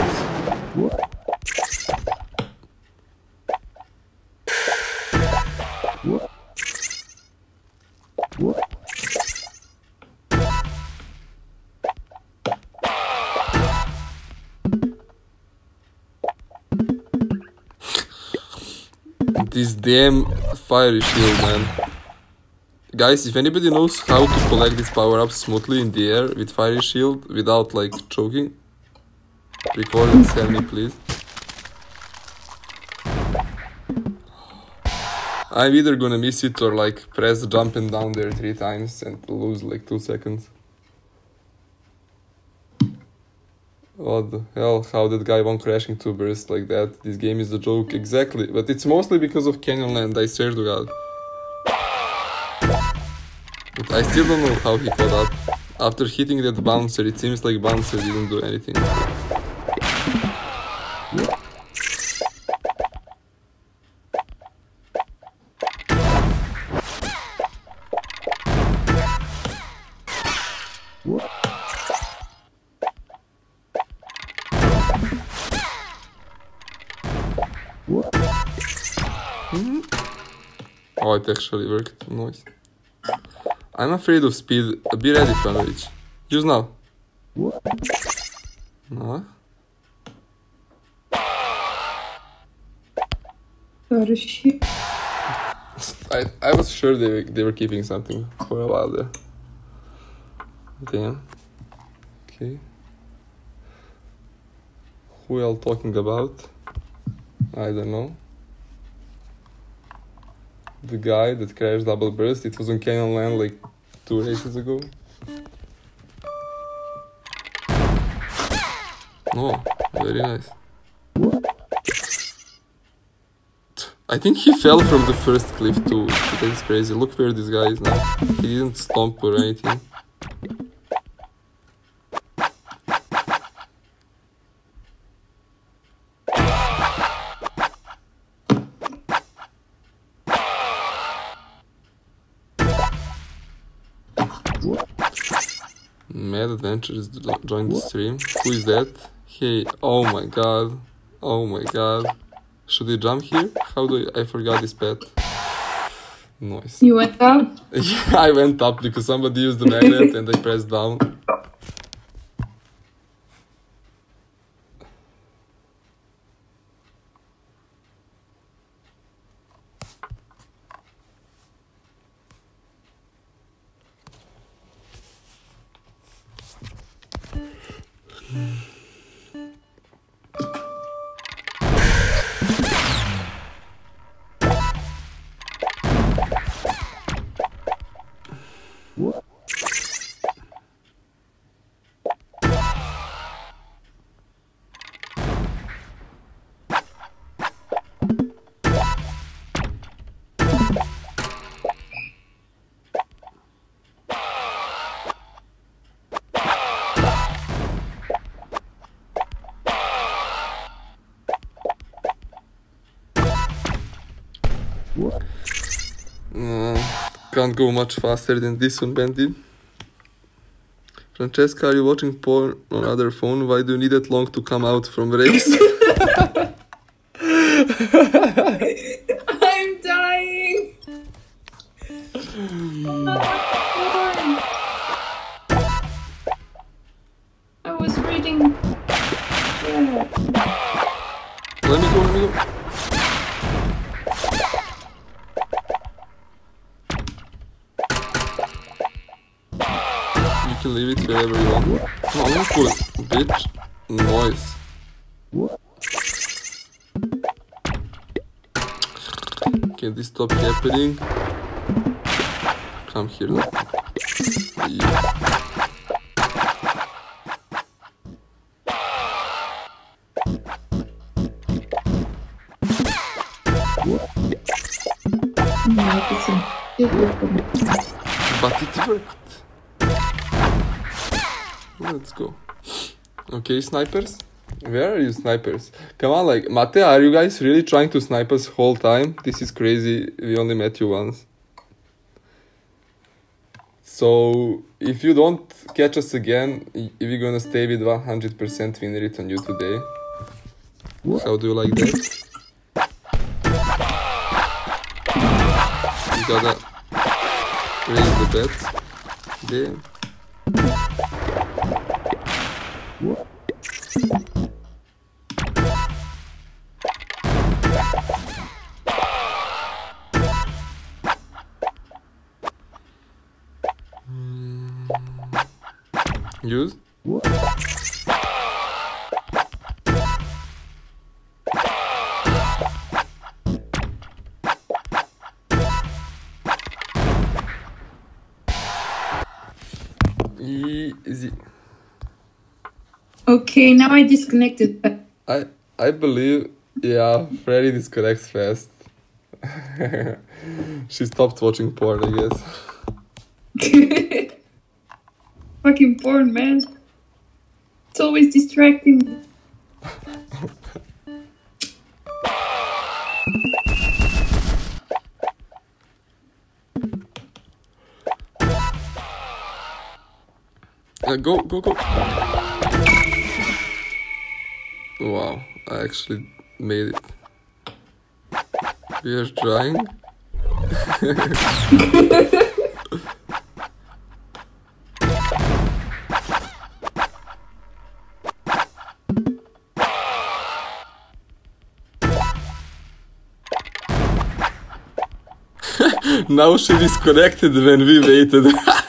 This damn fiery shield, man. Guys, if anybody knows how to collect these power-ups smoothly in the air with fiery shield without like choking, record and send me, please. I'm either gonna miss it or like press jump and down there three times and lose like two seconds. What the hell? How that guy won crashing two bursts like that? This game is a joke. Exactly. But it's mostly because of Canyonland, I swear to God. But I still don't know how he caught up. After hitting that bouncer, it seems like bouncer didn't do anything. Oh, it actually worked. Nice. I'm afraid of speed. Be ready, Franovic. Use now. No. God, a shit. I, I was sure they were, they were keeping something for a while there. Damn. Okay. Who are you talking about? I don't know. The guy that crashed double burst, it was on Canyonland like two races ago. Oh, very nice. I think he fell from the first cliff too. That's crazy. Look where this guy is now. He didn't stomp or anything. Mad Adventures joined the stream. Who is that? Hey, oh my god. Oh my god. Should we jump here? How do I... I forgot this pet. Nice. You went up? Yeah, I went up because somebody used the magnet and I pressed down. Uh, can't go much faster than this one, Bendy. Francesca, are you watching porn on other phone? Why do you need that long to come out from race? I'm dying. I was reading. Yeah. Let me go, let me go. You can leave it wherever you want. No, I'm not cool, bitch. Noise. Can this stop happening? Come here now. Yeah. But it worked. Let's go. Okay, snipers. Where are you, snipers? Come on, like, Mate, are you guys really trying to snipe us whole time? This is crazy. We only met you once. So, if you don't catch us again, we're gonna stay with one hundred percent win rate on you today. How do you like that? You gotta raise the bet. There. Use. Easy. Okay, now I disconnected. But I I believe, yeah, Freddy disconnects fast. She stopped watching porn, I guess. fucking porn, man. It's always distracting me. Uh, go, go, go. Wow, I actually made it. We are trying. Now she disconnected when we waited.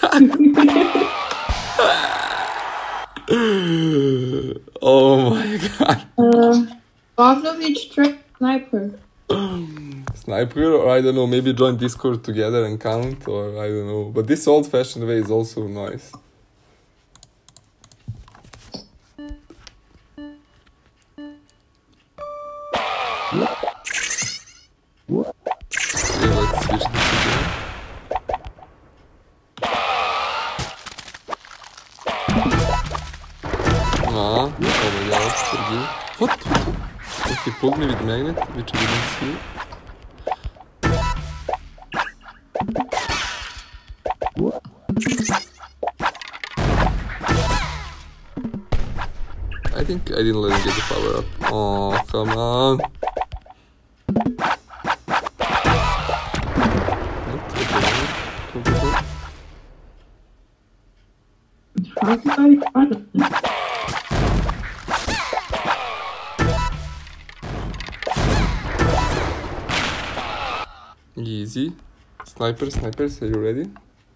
Oh my god. Uh, Pavlovich track sniper. Sniper, or I don't know, maybe join Discord together and count, or I don't know. But this old fashioned way is also nice. Okay, let's switch this again. Ah, oh my god, forgive. What? What? Okay, pulled me with magnet, which I didn't see. I think I didn't let him get the power up. Oh, come on. How did I find it? Easy. Sniper, snipers, are you ready?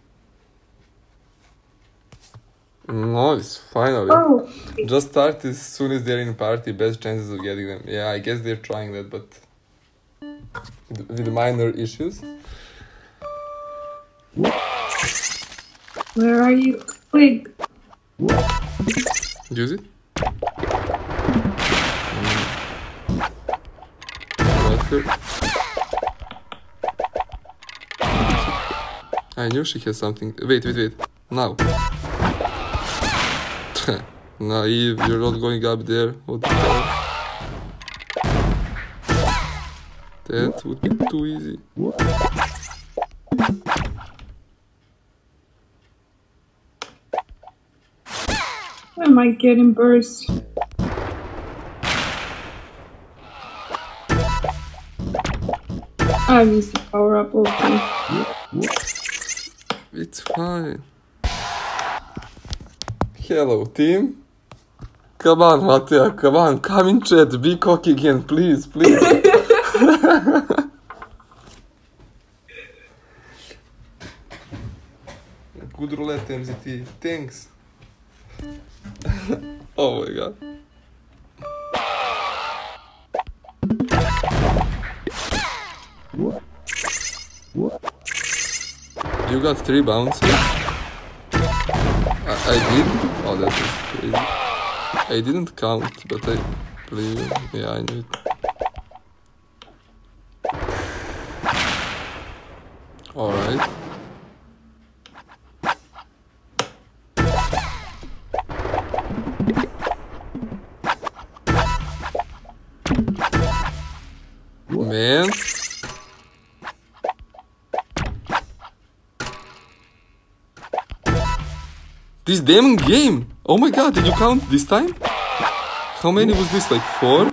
Nice, finally. Oh, Just start as soon as they're in party, best chances of getting them. Yeah, I guess they're trying that, but with minor issues. where are you? Wait. Use it. Mm. Like her. I knew she has something. Wait, wait, wait. Now. Naive, you're not going up there. What the hell? That would be too easy. Am I getting burst? I used the power up, okay. It's fine. Hello, team. Come on, Mattia, come on, come in chat, be cocky again, please, please. Good roulette, M Z T, thanks. Oh my god. You got three bounces. I, I did? Oh, that was crazy. I didn't count, but I believe. Yeah, I knew it. Alright. Man. This damn game! Oh my god, did you count this time? How many was this? Like four?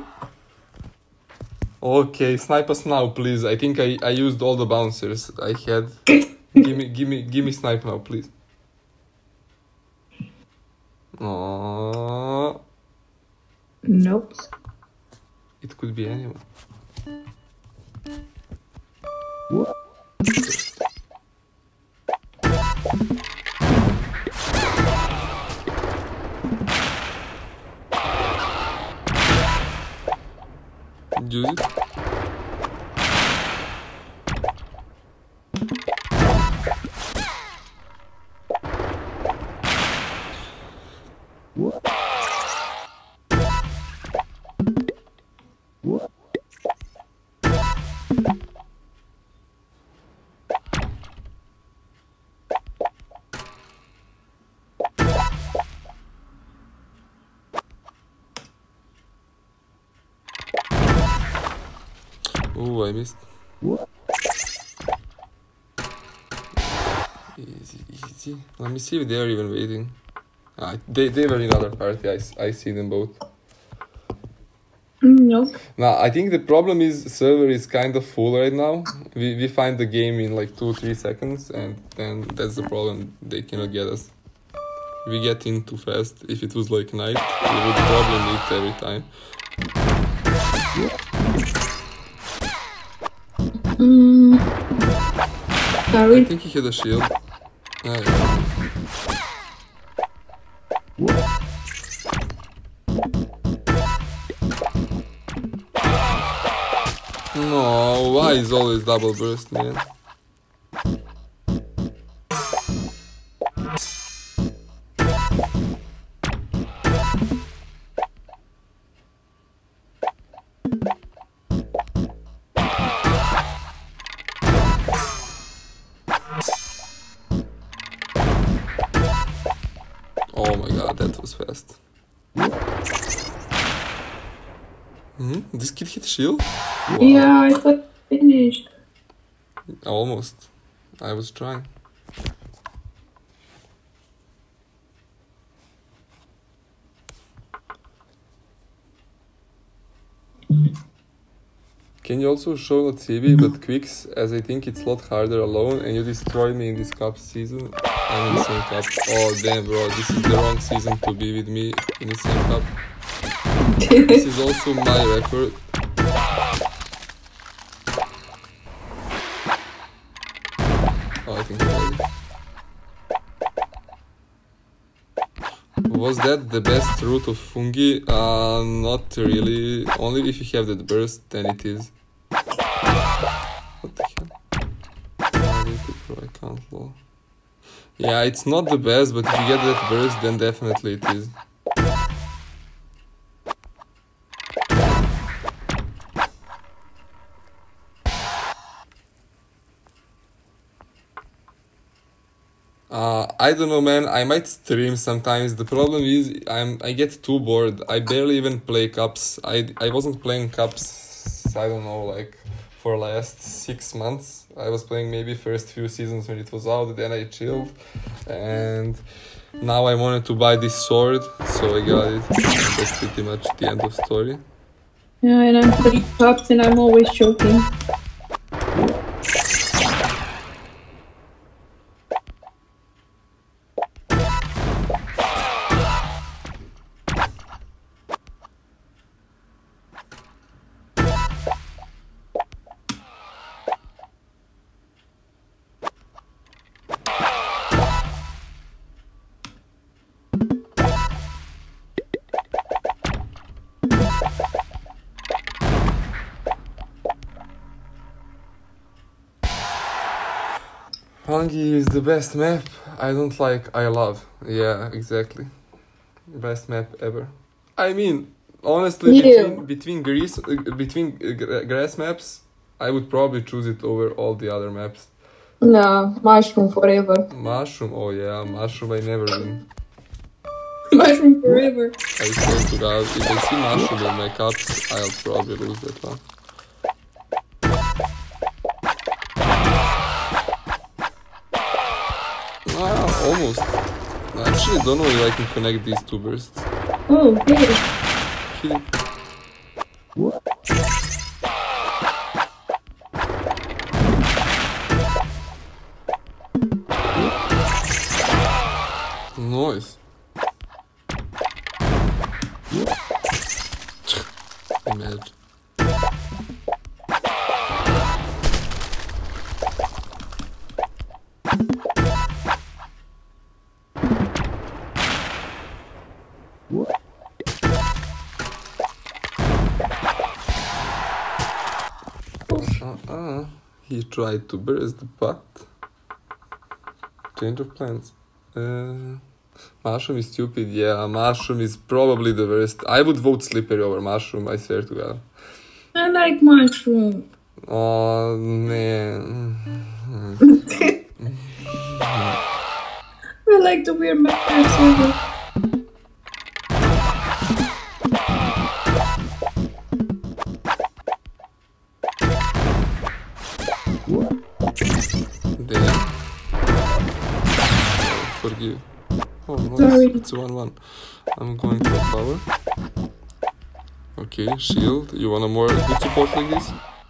Okay, snipe us now, please. I think I, I used all the bouncers I had. Give me, give me, give me snipe now, please. Aww. Nope. It could be anyone. Use it. Oh, I missed. Easy, easy. Let me see if they are even waiting. Ah, they, they were in other party. I, I see them both. Nope. Now, I think the problem is server is kind of full right now. We, we find the game in like two, three seconds, and then that's the problem. They cannot get us. We get in too fast. If it was like night, we would probably meet every time. Mm. Sorry. I think he had a shield. Ah, yeah. No, why is always double burst, man? Oh my god, that was fast. Mm-hmm. This kid hit shield? Wow. Yeah, I thought finished. Almost. I was trying. Can you also show not C V but Quicks, as I think it's a lot harder alone and you destroyed me in this cup season. I'm in the same cup. Oh damn bro, this is the wrong season to be with me in the same cup. This is also my record. Oh, I think I got it. Was that the best route of fungi? Uh, not really. Only if you have that burst, then it is. What the hell? I need to pro, I can't lol. Yeah, it's not the best, but if you get that burst, then definitely it is. Uh, I don't know, man. I might stream sometimes. The problem is I'm I get too bored. I barely even play cups. I I wasn't playing cups. I don't know, like for last six months. I was playing maybe first few seasons when it was out. Then I chilled, and now I wanted to buy this sword, so I got it. And that's pretty much the end of story. Yeah, and I'm playing cups and I'm always choking. Fungi is the best map. I don't like, I love. Yeah, exactly. Best map ever. I mean, honestly, Yeah. between between grease, uh, between uh, gra- grass maps, I would probably choose it over all the other maps. No, mushroom forever. Mushroom, oh yeah, mushroom I never win. Mushroom forever. I swear to God, if I see mushroom in my cups, I'll probably lose that one. Ah, almost. I actually don't know if I can connect these two bursts. Oh, hey. Hit it. Nice. Imagine. Uh-uh. He tried to burst the pot. Change of plans. Uh, mushroom is stupid. Yeah, mushroom is probably the worst. I would vote slippery over mushroom, I swear to God. I like mushroom. Oh, man. I like the weird maps over. Damn. Oh, forgive. Oh, no, Sorry. it's one one. I'm going for power. Okay, shield. You want a more good support like this?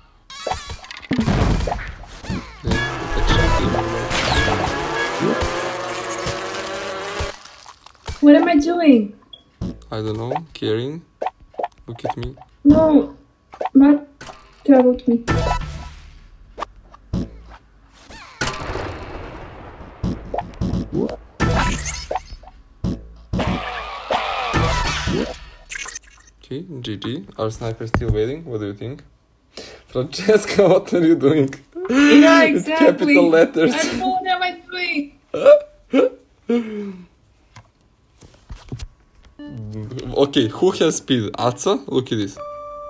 Yeah, that actually came out. What am I doing? I don't know. Caring. Look at me. No. Matt traveled me. Okay, G G. Our sniper still waiting. What do you think? Francesca, what are you doing? Yeah, With exactly. capital letters. I don't know what am I doing. Okay, who has speed? Atsa? Look at this.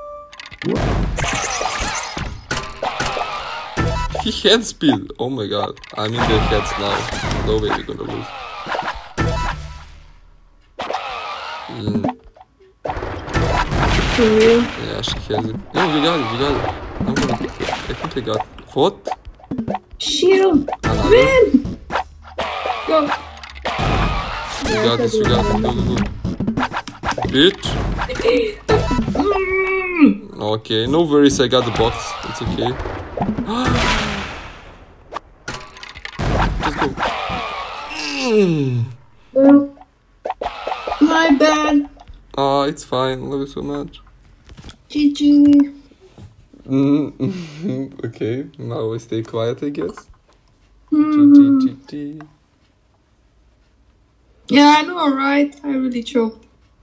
He had speed. Oh my god. I'm in their heads now. No way we're gonna lose. Mm, For real? yeah, she has it. No, we got it, we got it. I'm gonna. I think I got it. What? Shield. Another? Win. Go. We got this, we got it. Go, go, go. Bitch. Mm. Okay, no worries, I got the box. It's okay. Just go. Mm. Oh, my bad. Ah, it's fine. Love you so much. G G. Mm. Okay, now I stay quiet, I guess. Hmm. G G G G. Yeah, I know, right? I really choked.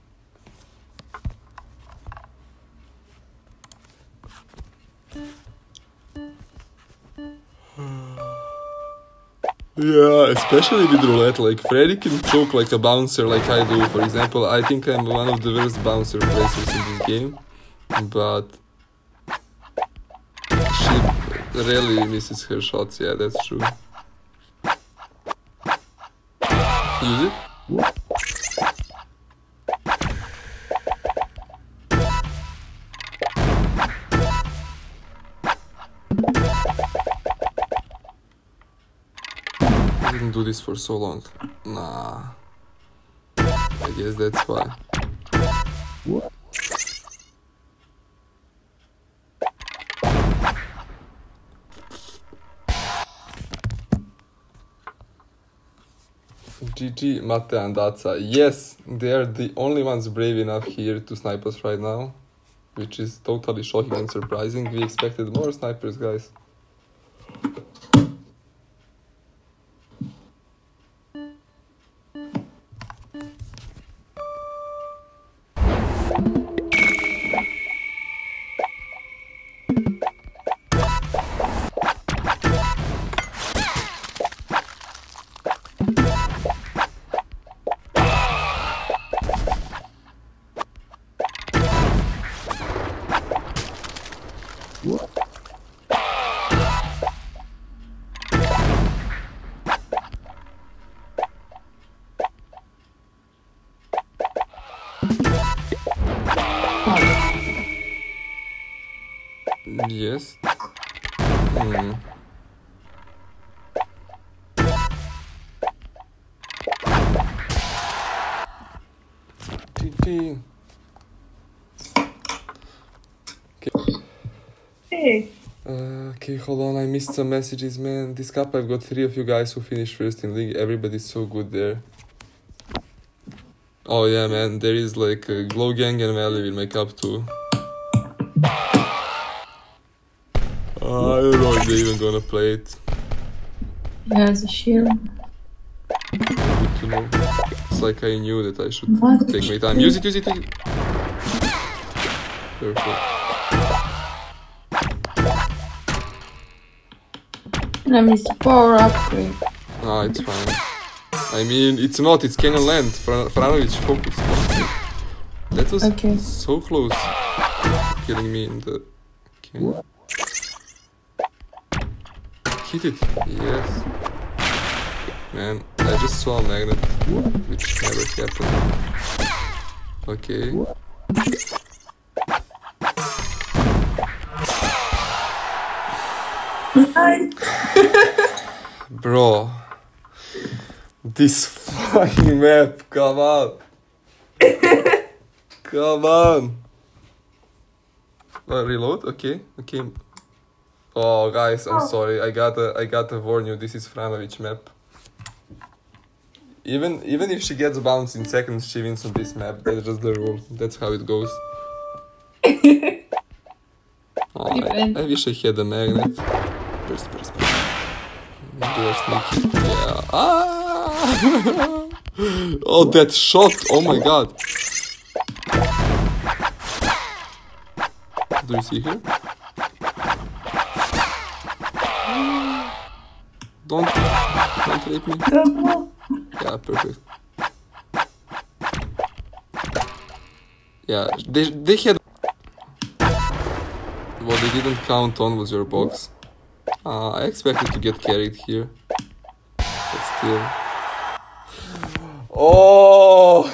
Yeah, especially with roulette, like Freddy can choke like a bouncer like I do. For example, I think I'm one of the worst bouncer placers in this game, but she rarely misses her shots, yeah, that's true. Use it? I didn't do this for so long. Nah. I guess that's why. G G, Mate and Datsa. Yes, they are the only ones brave enough here to snipe us right now, which is totally shocking and surprising. We expected more snipers, guys. Yes. Hmm. G G. Hey. Uh, okay, hold on, I missed some messages, man. This cup I've got three of you guys who finished first in league. Everybody's so good there. Oh yeah, man, there is like a Glow Gang and Valley in my cup too. Uh, I don't know if they're even gonna play it. Yeah, it's a shield. Good to know. It's like I knew that I should What? take my time. Use it, use it, take it. Perfect. I missed the power upgrade. Ah, it's fine. I mean, it's not, it's Canyon Land. Fra Franovic, focus. That was Okay. so close to killing me in the... Okay. Hit it. Yes. Man, I just saw a magnet, which never happened. Okay. Bro. This fucking map, come on. Come on. Uh, reload, okay, okay. Oh, guys, I'm sorry. I gotta, I gotta warn you. This is Franovic map. Even, even if she gets bounced in seconds, she wins on this map. That's just the rule. That's how it goes. Oh, I, I wish I had a magnet. Burst, burst, burst. They're sneaky. Yeah. Ah! Oh, that shot! Oh my god. Do you see her? Don't, don't rape me. Yeah, perfect. Yeah, they, they had... What they didn't count on was your box. Uh, I expected to get carried here. But still... Oh!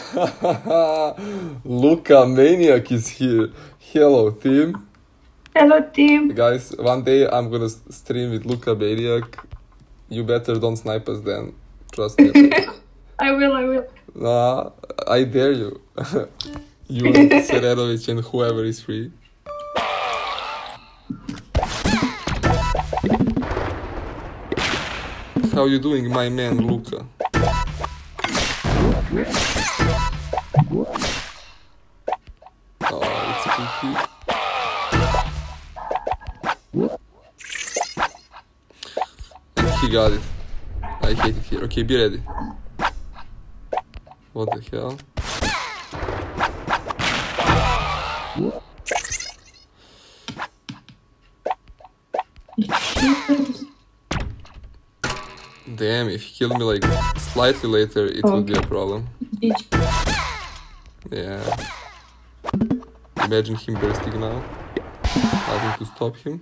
Luka Maniac is here. Hello, team. Hello, team. Guys, one day I'm gonna stream with Luka Maniac. You better don't snipe us then. Trust me. I will, I will. Nah, I dare you. You, Serenovic, and whoever is free. How you doing, my man, Luca? Oh, it's spooky. And he got it. I hate it here. Okay, be ready. What the hell? Damn, if he killed me like slightly later, it Okay. would be a problem. Yeah. Imagine him bursting now. Having to stop him.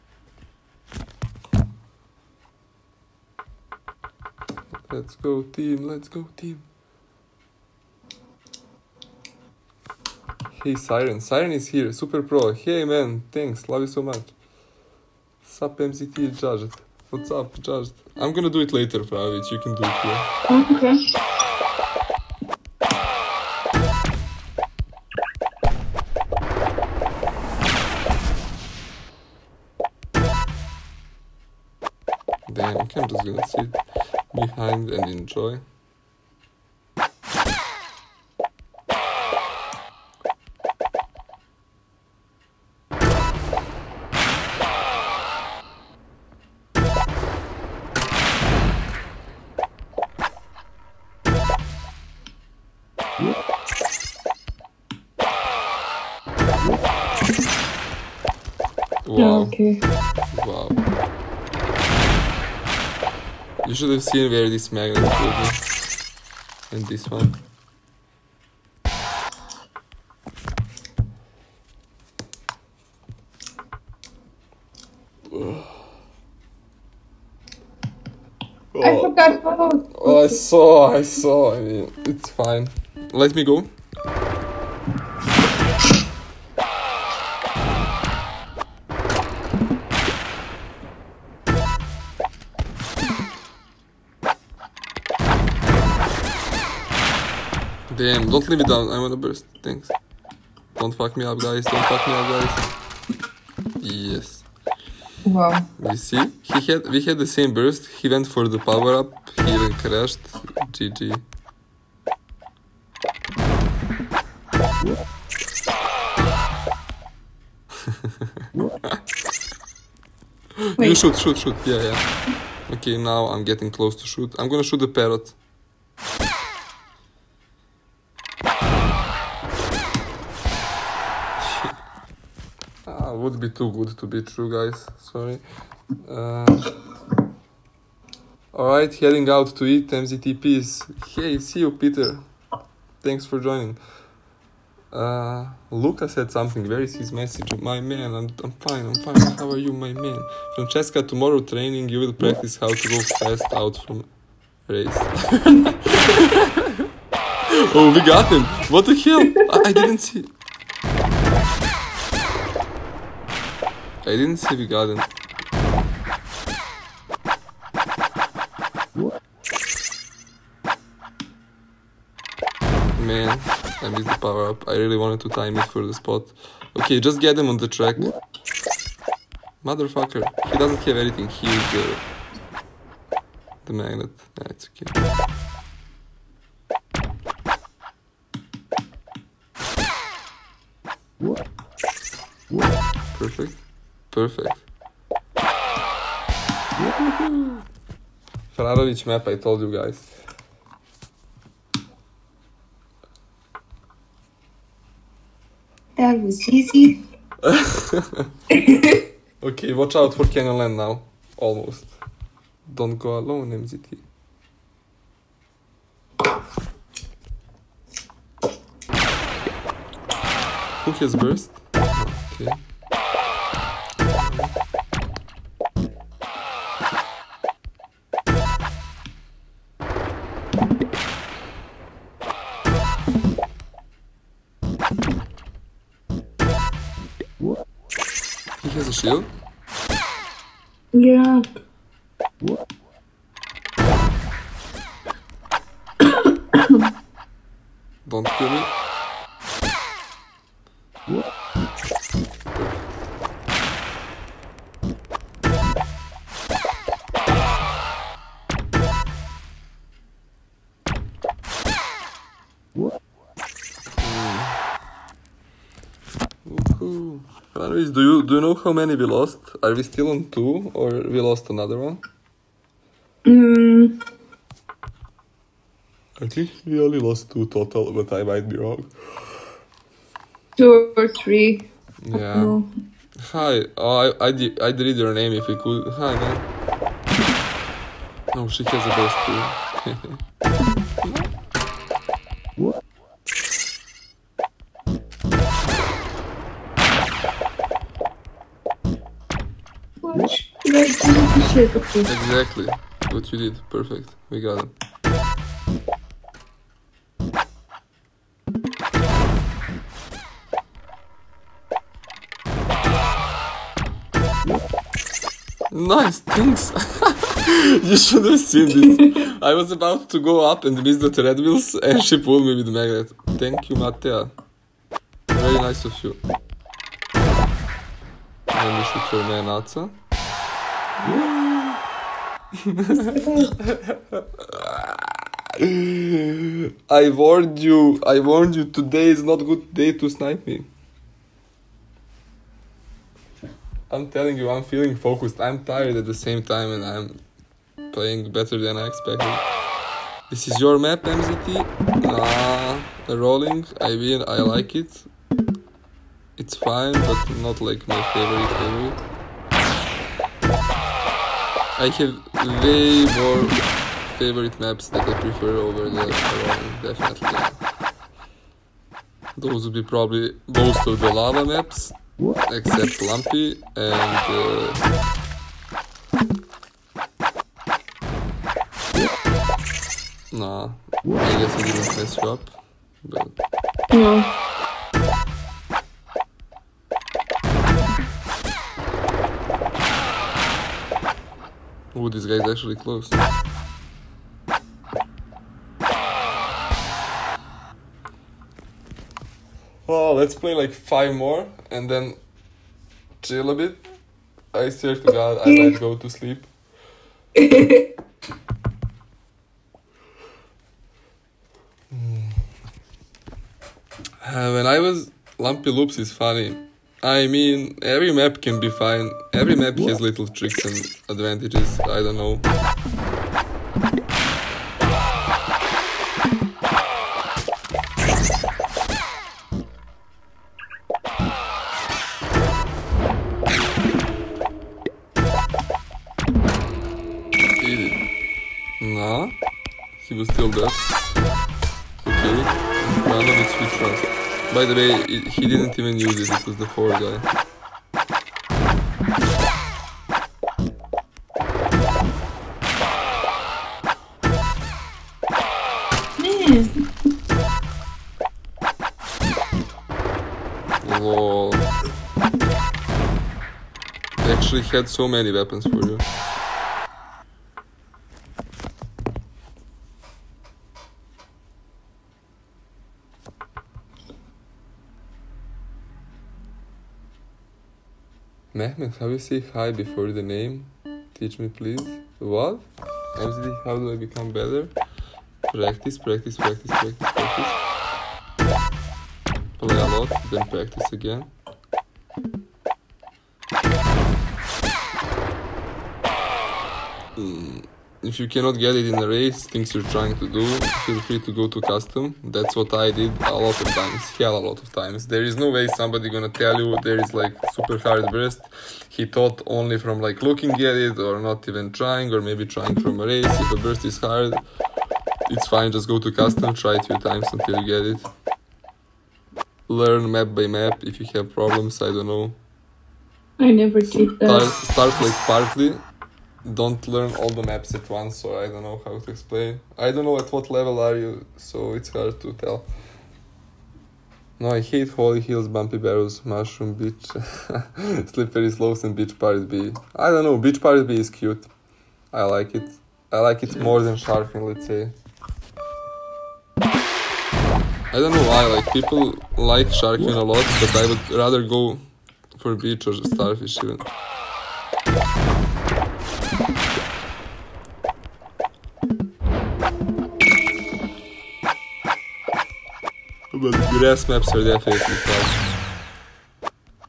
Let's go team, let's go team. Hey Siren, Siren is here, super pro. Hey man, thanks, love you so much. Sup M Z T, Judged. What's up, Judged? I'm gonna do it later, Pravic, you can do it here. Okay. Damn, okay, I'm just gonna sit behind and enjoy. Wow. Okay. Wow. You should have seen where this magnet pulled me. And this one. I forgot about. Oh, I saw, I saw. I mean, it's fine. Let me go. Damn, don't leave it down. I wanna burst. Thanks. Don't fuck me up, guys. Don't fuck me up, guys. Yes. Wow. You see? He had we had the same burst. He went for the power up. He even crashed. G G. You Wait. shoot, shoot, shoot. Yeah, yeah. Okay, now I'm getting close to shoot. I'm gonna shoot the parrot. Ah, would be too good to be true, guys. Sorry. Uh, Alright, heading out to eat M Z T Ps. Hey, see you, Peter. Thanks for joining. Uh, Luca said something. Where is his message? My man, I'm, I'm fine, I'm fine. How are you, my man? Francesca, tomorrow training, you will practice how to go fast out from race. Oh, we got him. What the hell? I, I didn't see. I didn't see we got him. Man, I missed the power up. I really wanted to time it for the spot. Okay, just get him on the track. Motherfucker. He doesn't have anything. He used the, the magnet. Yeah, it's okay. Perfect. Perfect. Fararovic map, I told you guys. That was easy. Okay, watch out for Canyon Land now. Almost. Don't go alone, M Z T. Who has burst? Okay. He has a shield? Yeah. Don't kill me. Cool. Anyways, do you do you know how many we lost? Are we still on two or we lost another one? Mm, I think we only lost two total, but I might be wrong. two or three. Yeah. No. Hi. Oh, I I did I'd read your name if you could. Hi, man. Oh, she has a best too. Watch. Let's do the shit, okay. Exactly. What you did. Perfect. We got it. Nice, thanks. You should have seen this. I was about to go up and miss the treadmills and she pulled me with the magnet. Thank you, Mattea. Very nice of you. And you should your man Atsa. I warned you. I warned you. Today is not a good day to snipe me. I'm telling you, I'm feeling focused. I'm tired at the same time and I'm playing better than I expected. This is your map, M Z T? Nah, rolling. I mean, I like it. It's fine, but not like my favorite favorite. I have way more favorite maps that I prefer over the rolling, definitely. Those would be probably most of the lava maps. Except Lumpy and uh, nah, I guess I didn't mess you up, but No. oh, this guy's actually close. Oh, let's play like five more and then chill a bit. I swear to God, I might go to sleep. Uh, when I was Lumpy Loops is funny. I mean, every map can be fine. Every map has little tricks and advantages. I don't know. Nah, he was still there. Okay, Ivanovic we trust. By the way, it, he didn't even use it, it was the four guy. Man. Lol. They actually had so many weapons for you. Mehmet, how you say hi before the name? Teach me please. What? M Z D, how do I become better? Practice, practice, practice, practice, practice. Play a lot, then practice again. Mm. If you cannot get it in a race, things you're trying to do, feel free to go to custom. That's what I did a lot of times, hell a lot of times. There is no way somebody gonna tell you there is like super hard burst. He thought only from like looking at it or not even trying or maybe trying from a race. If a burst is hard, it's fine, just go to custom, try it a few times until you get it. Learn map by map if you have problems, I don't know. I never did that. Start, start like partly. Don't learn all the maps at once, so I don't know how to explain. I don't know at what level are you, so it's hard to tell. No, I hate Holy Hills, Bumpy Barrows, Mushroom Beach, Slippery Slopes and Beach Party B. I don't know, Beach Party B is cute. I like it. I like it more than Sharking, let's say. I don't know why, like people like Sharking a lot, but I would rather go for Beach or Starfish even. But the grass maps are definitely fun.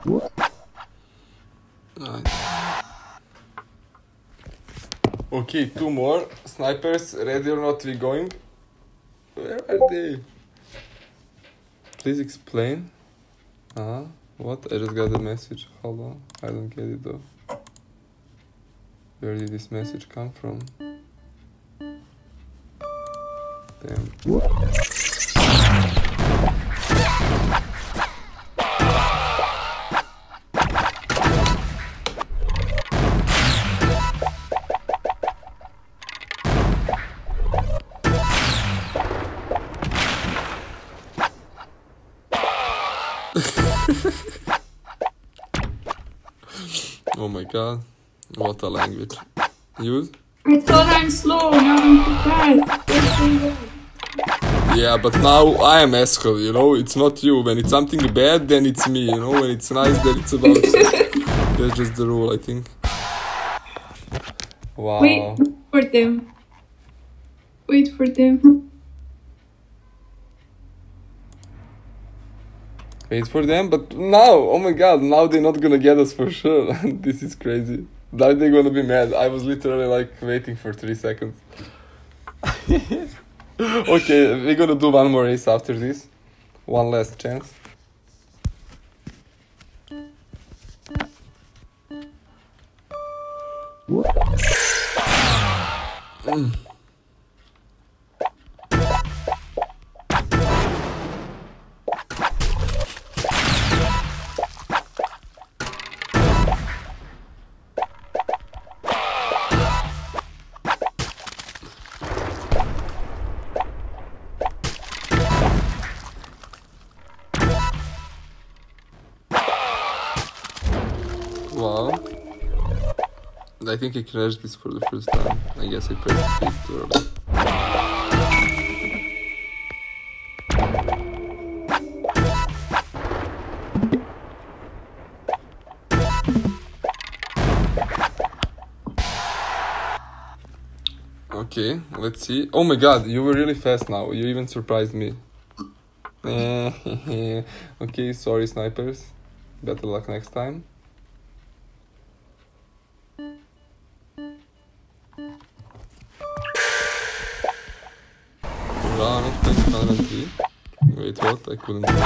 Nice. Okay, two more snipers. Ready or not, we going? Where are they? Please explain. Uh, what? I just got a message. Hold on. I don't get it though. Where did this message come from? Damn. Oh my god, what a language. Use? I thought I'm slow, now I'm too fast. Yes, I know. Yeah, but now I am Eskel, you know? It's not you. When it's something bad, then it's me, you know? When it's nice, then it's about you. That's just the rule, I think. Wow. Wait for them. Wait for them. Wait for them, but now, oh my god, now they're not gonna get us for sure. This is crazy. Now they're gonna be mad. I was literally like waiting for three seconds. Okay, we're gonna do one more race after this. One last chance. Mm. Wow. I think I crashed this for the first time. I guess I pressed it too early. Okay, let's see. Oh my god, you were really fast now. You even surprised me. Okay, sorry snipers. Better luck next time. Round of one hundred three. Wait, what? I couldn't do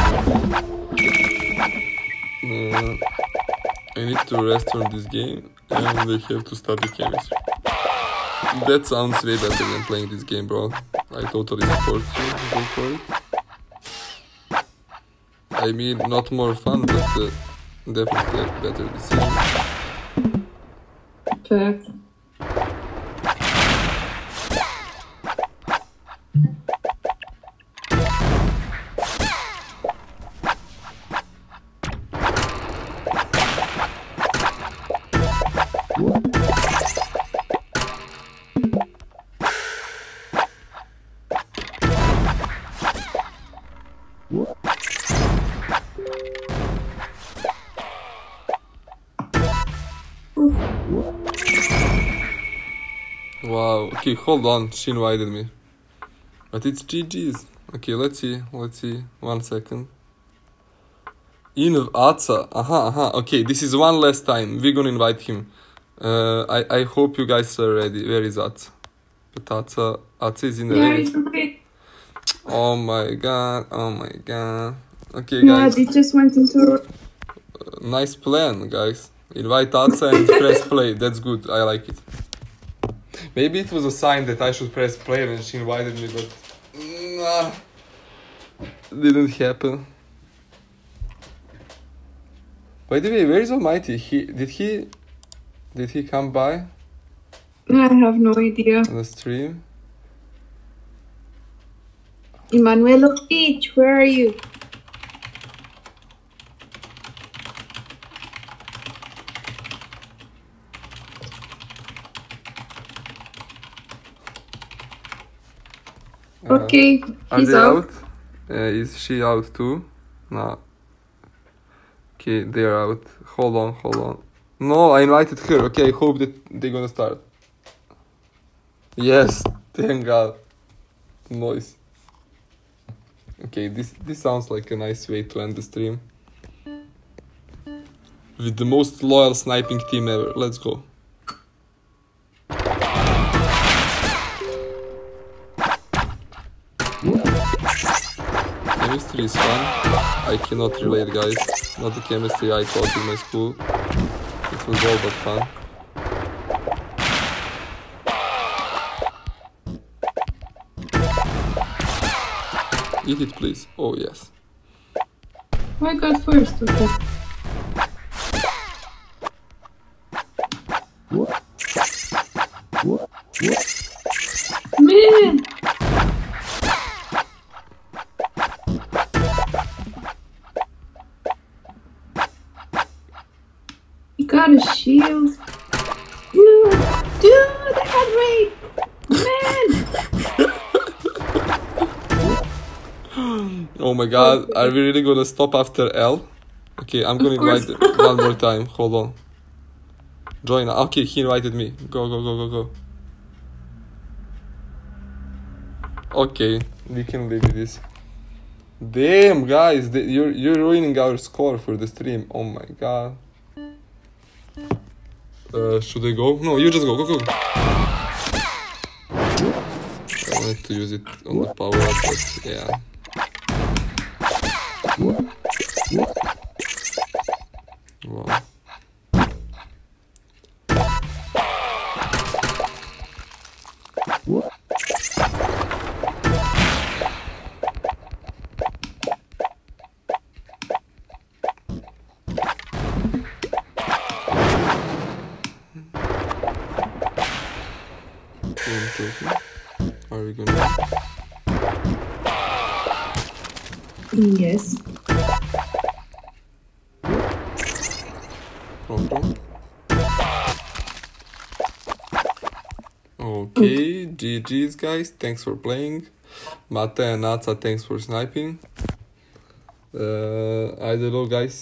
it. Uh, I need to rest from this game and I have to study chemistry. That sounds way better than playing this game, bro. I totally support you. Go for it. I mean, not more fun, but uh, definitely a better decision. Perfect. Wow, okay, hold on, she invited me. But it's G G's. Okay, let's see, let's see, one second. Inv Aca, aha, aha, okay, this is one last time, we're gonna invite him. Uh, I, I hope you guys are ready. Where is Aca? But Aca, Aca is in the Yeah, race. it's okay. Oh my god, oh my god. Okay, Yeah, guys, they just went into. uh, nice plan, guys. Invite Aca and press play, that's good, I like it. Maybe it was a sign that I should press play when she invited me, but nah, didn't happen. By the way, where is Almighty? He did he did he come by I have no idea. on the stream? Emanuelo Peach, where are you? Uh, Okay, Are he's they out. out? Uh, is she out too? No. Okay, they're out. Hold on, hold on. No, I invited her. Okay, I hope that they're gonna start. Yes, thank God. Noise. Okay, this this sounds like a nice way to end the stream. with the most loyal sniping team ever. Let's go. Chemistry is fun. I cannot relate, guys. Not the chemistry I taught in my school. It was all but fun. Eat it, please. Oh, yes. I got first, okay. Man! You got a shield. Dude! Dude! I got raped! Man! Oh my god, are we really gonna stop after L? Okay, I'm gonna invite one more time. Hold on. Join. Okay, he invited me. Go, go, go, go, go. Okay, we can leave this. Damn, guys, the, you're you're ruining our score for the stream. Oh my god. Uh, should I go? No, you just go. Go, go. I wanted to use it on the power up, but yeah. Wow. Are we gonna? Yes. Prom, prom. Okay, G G's guys, thanks for playing. Mate and Natsa, thanks for sniping. Uh, I don't know, guys.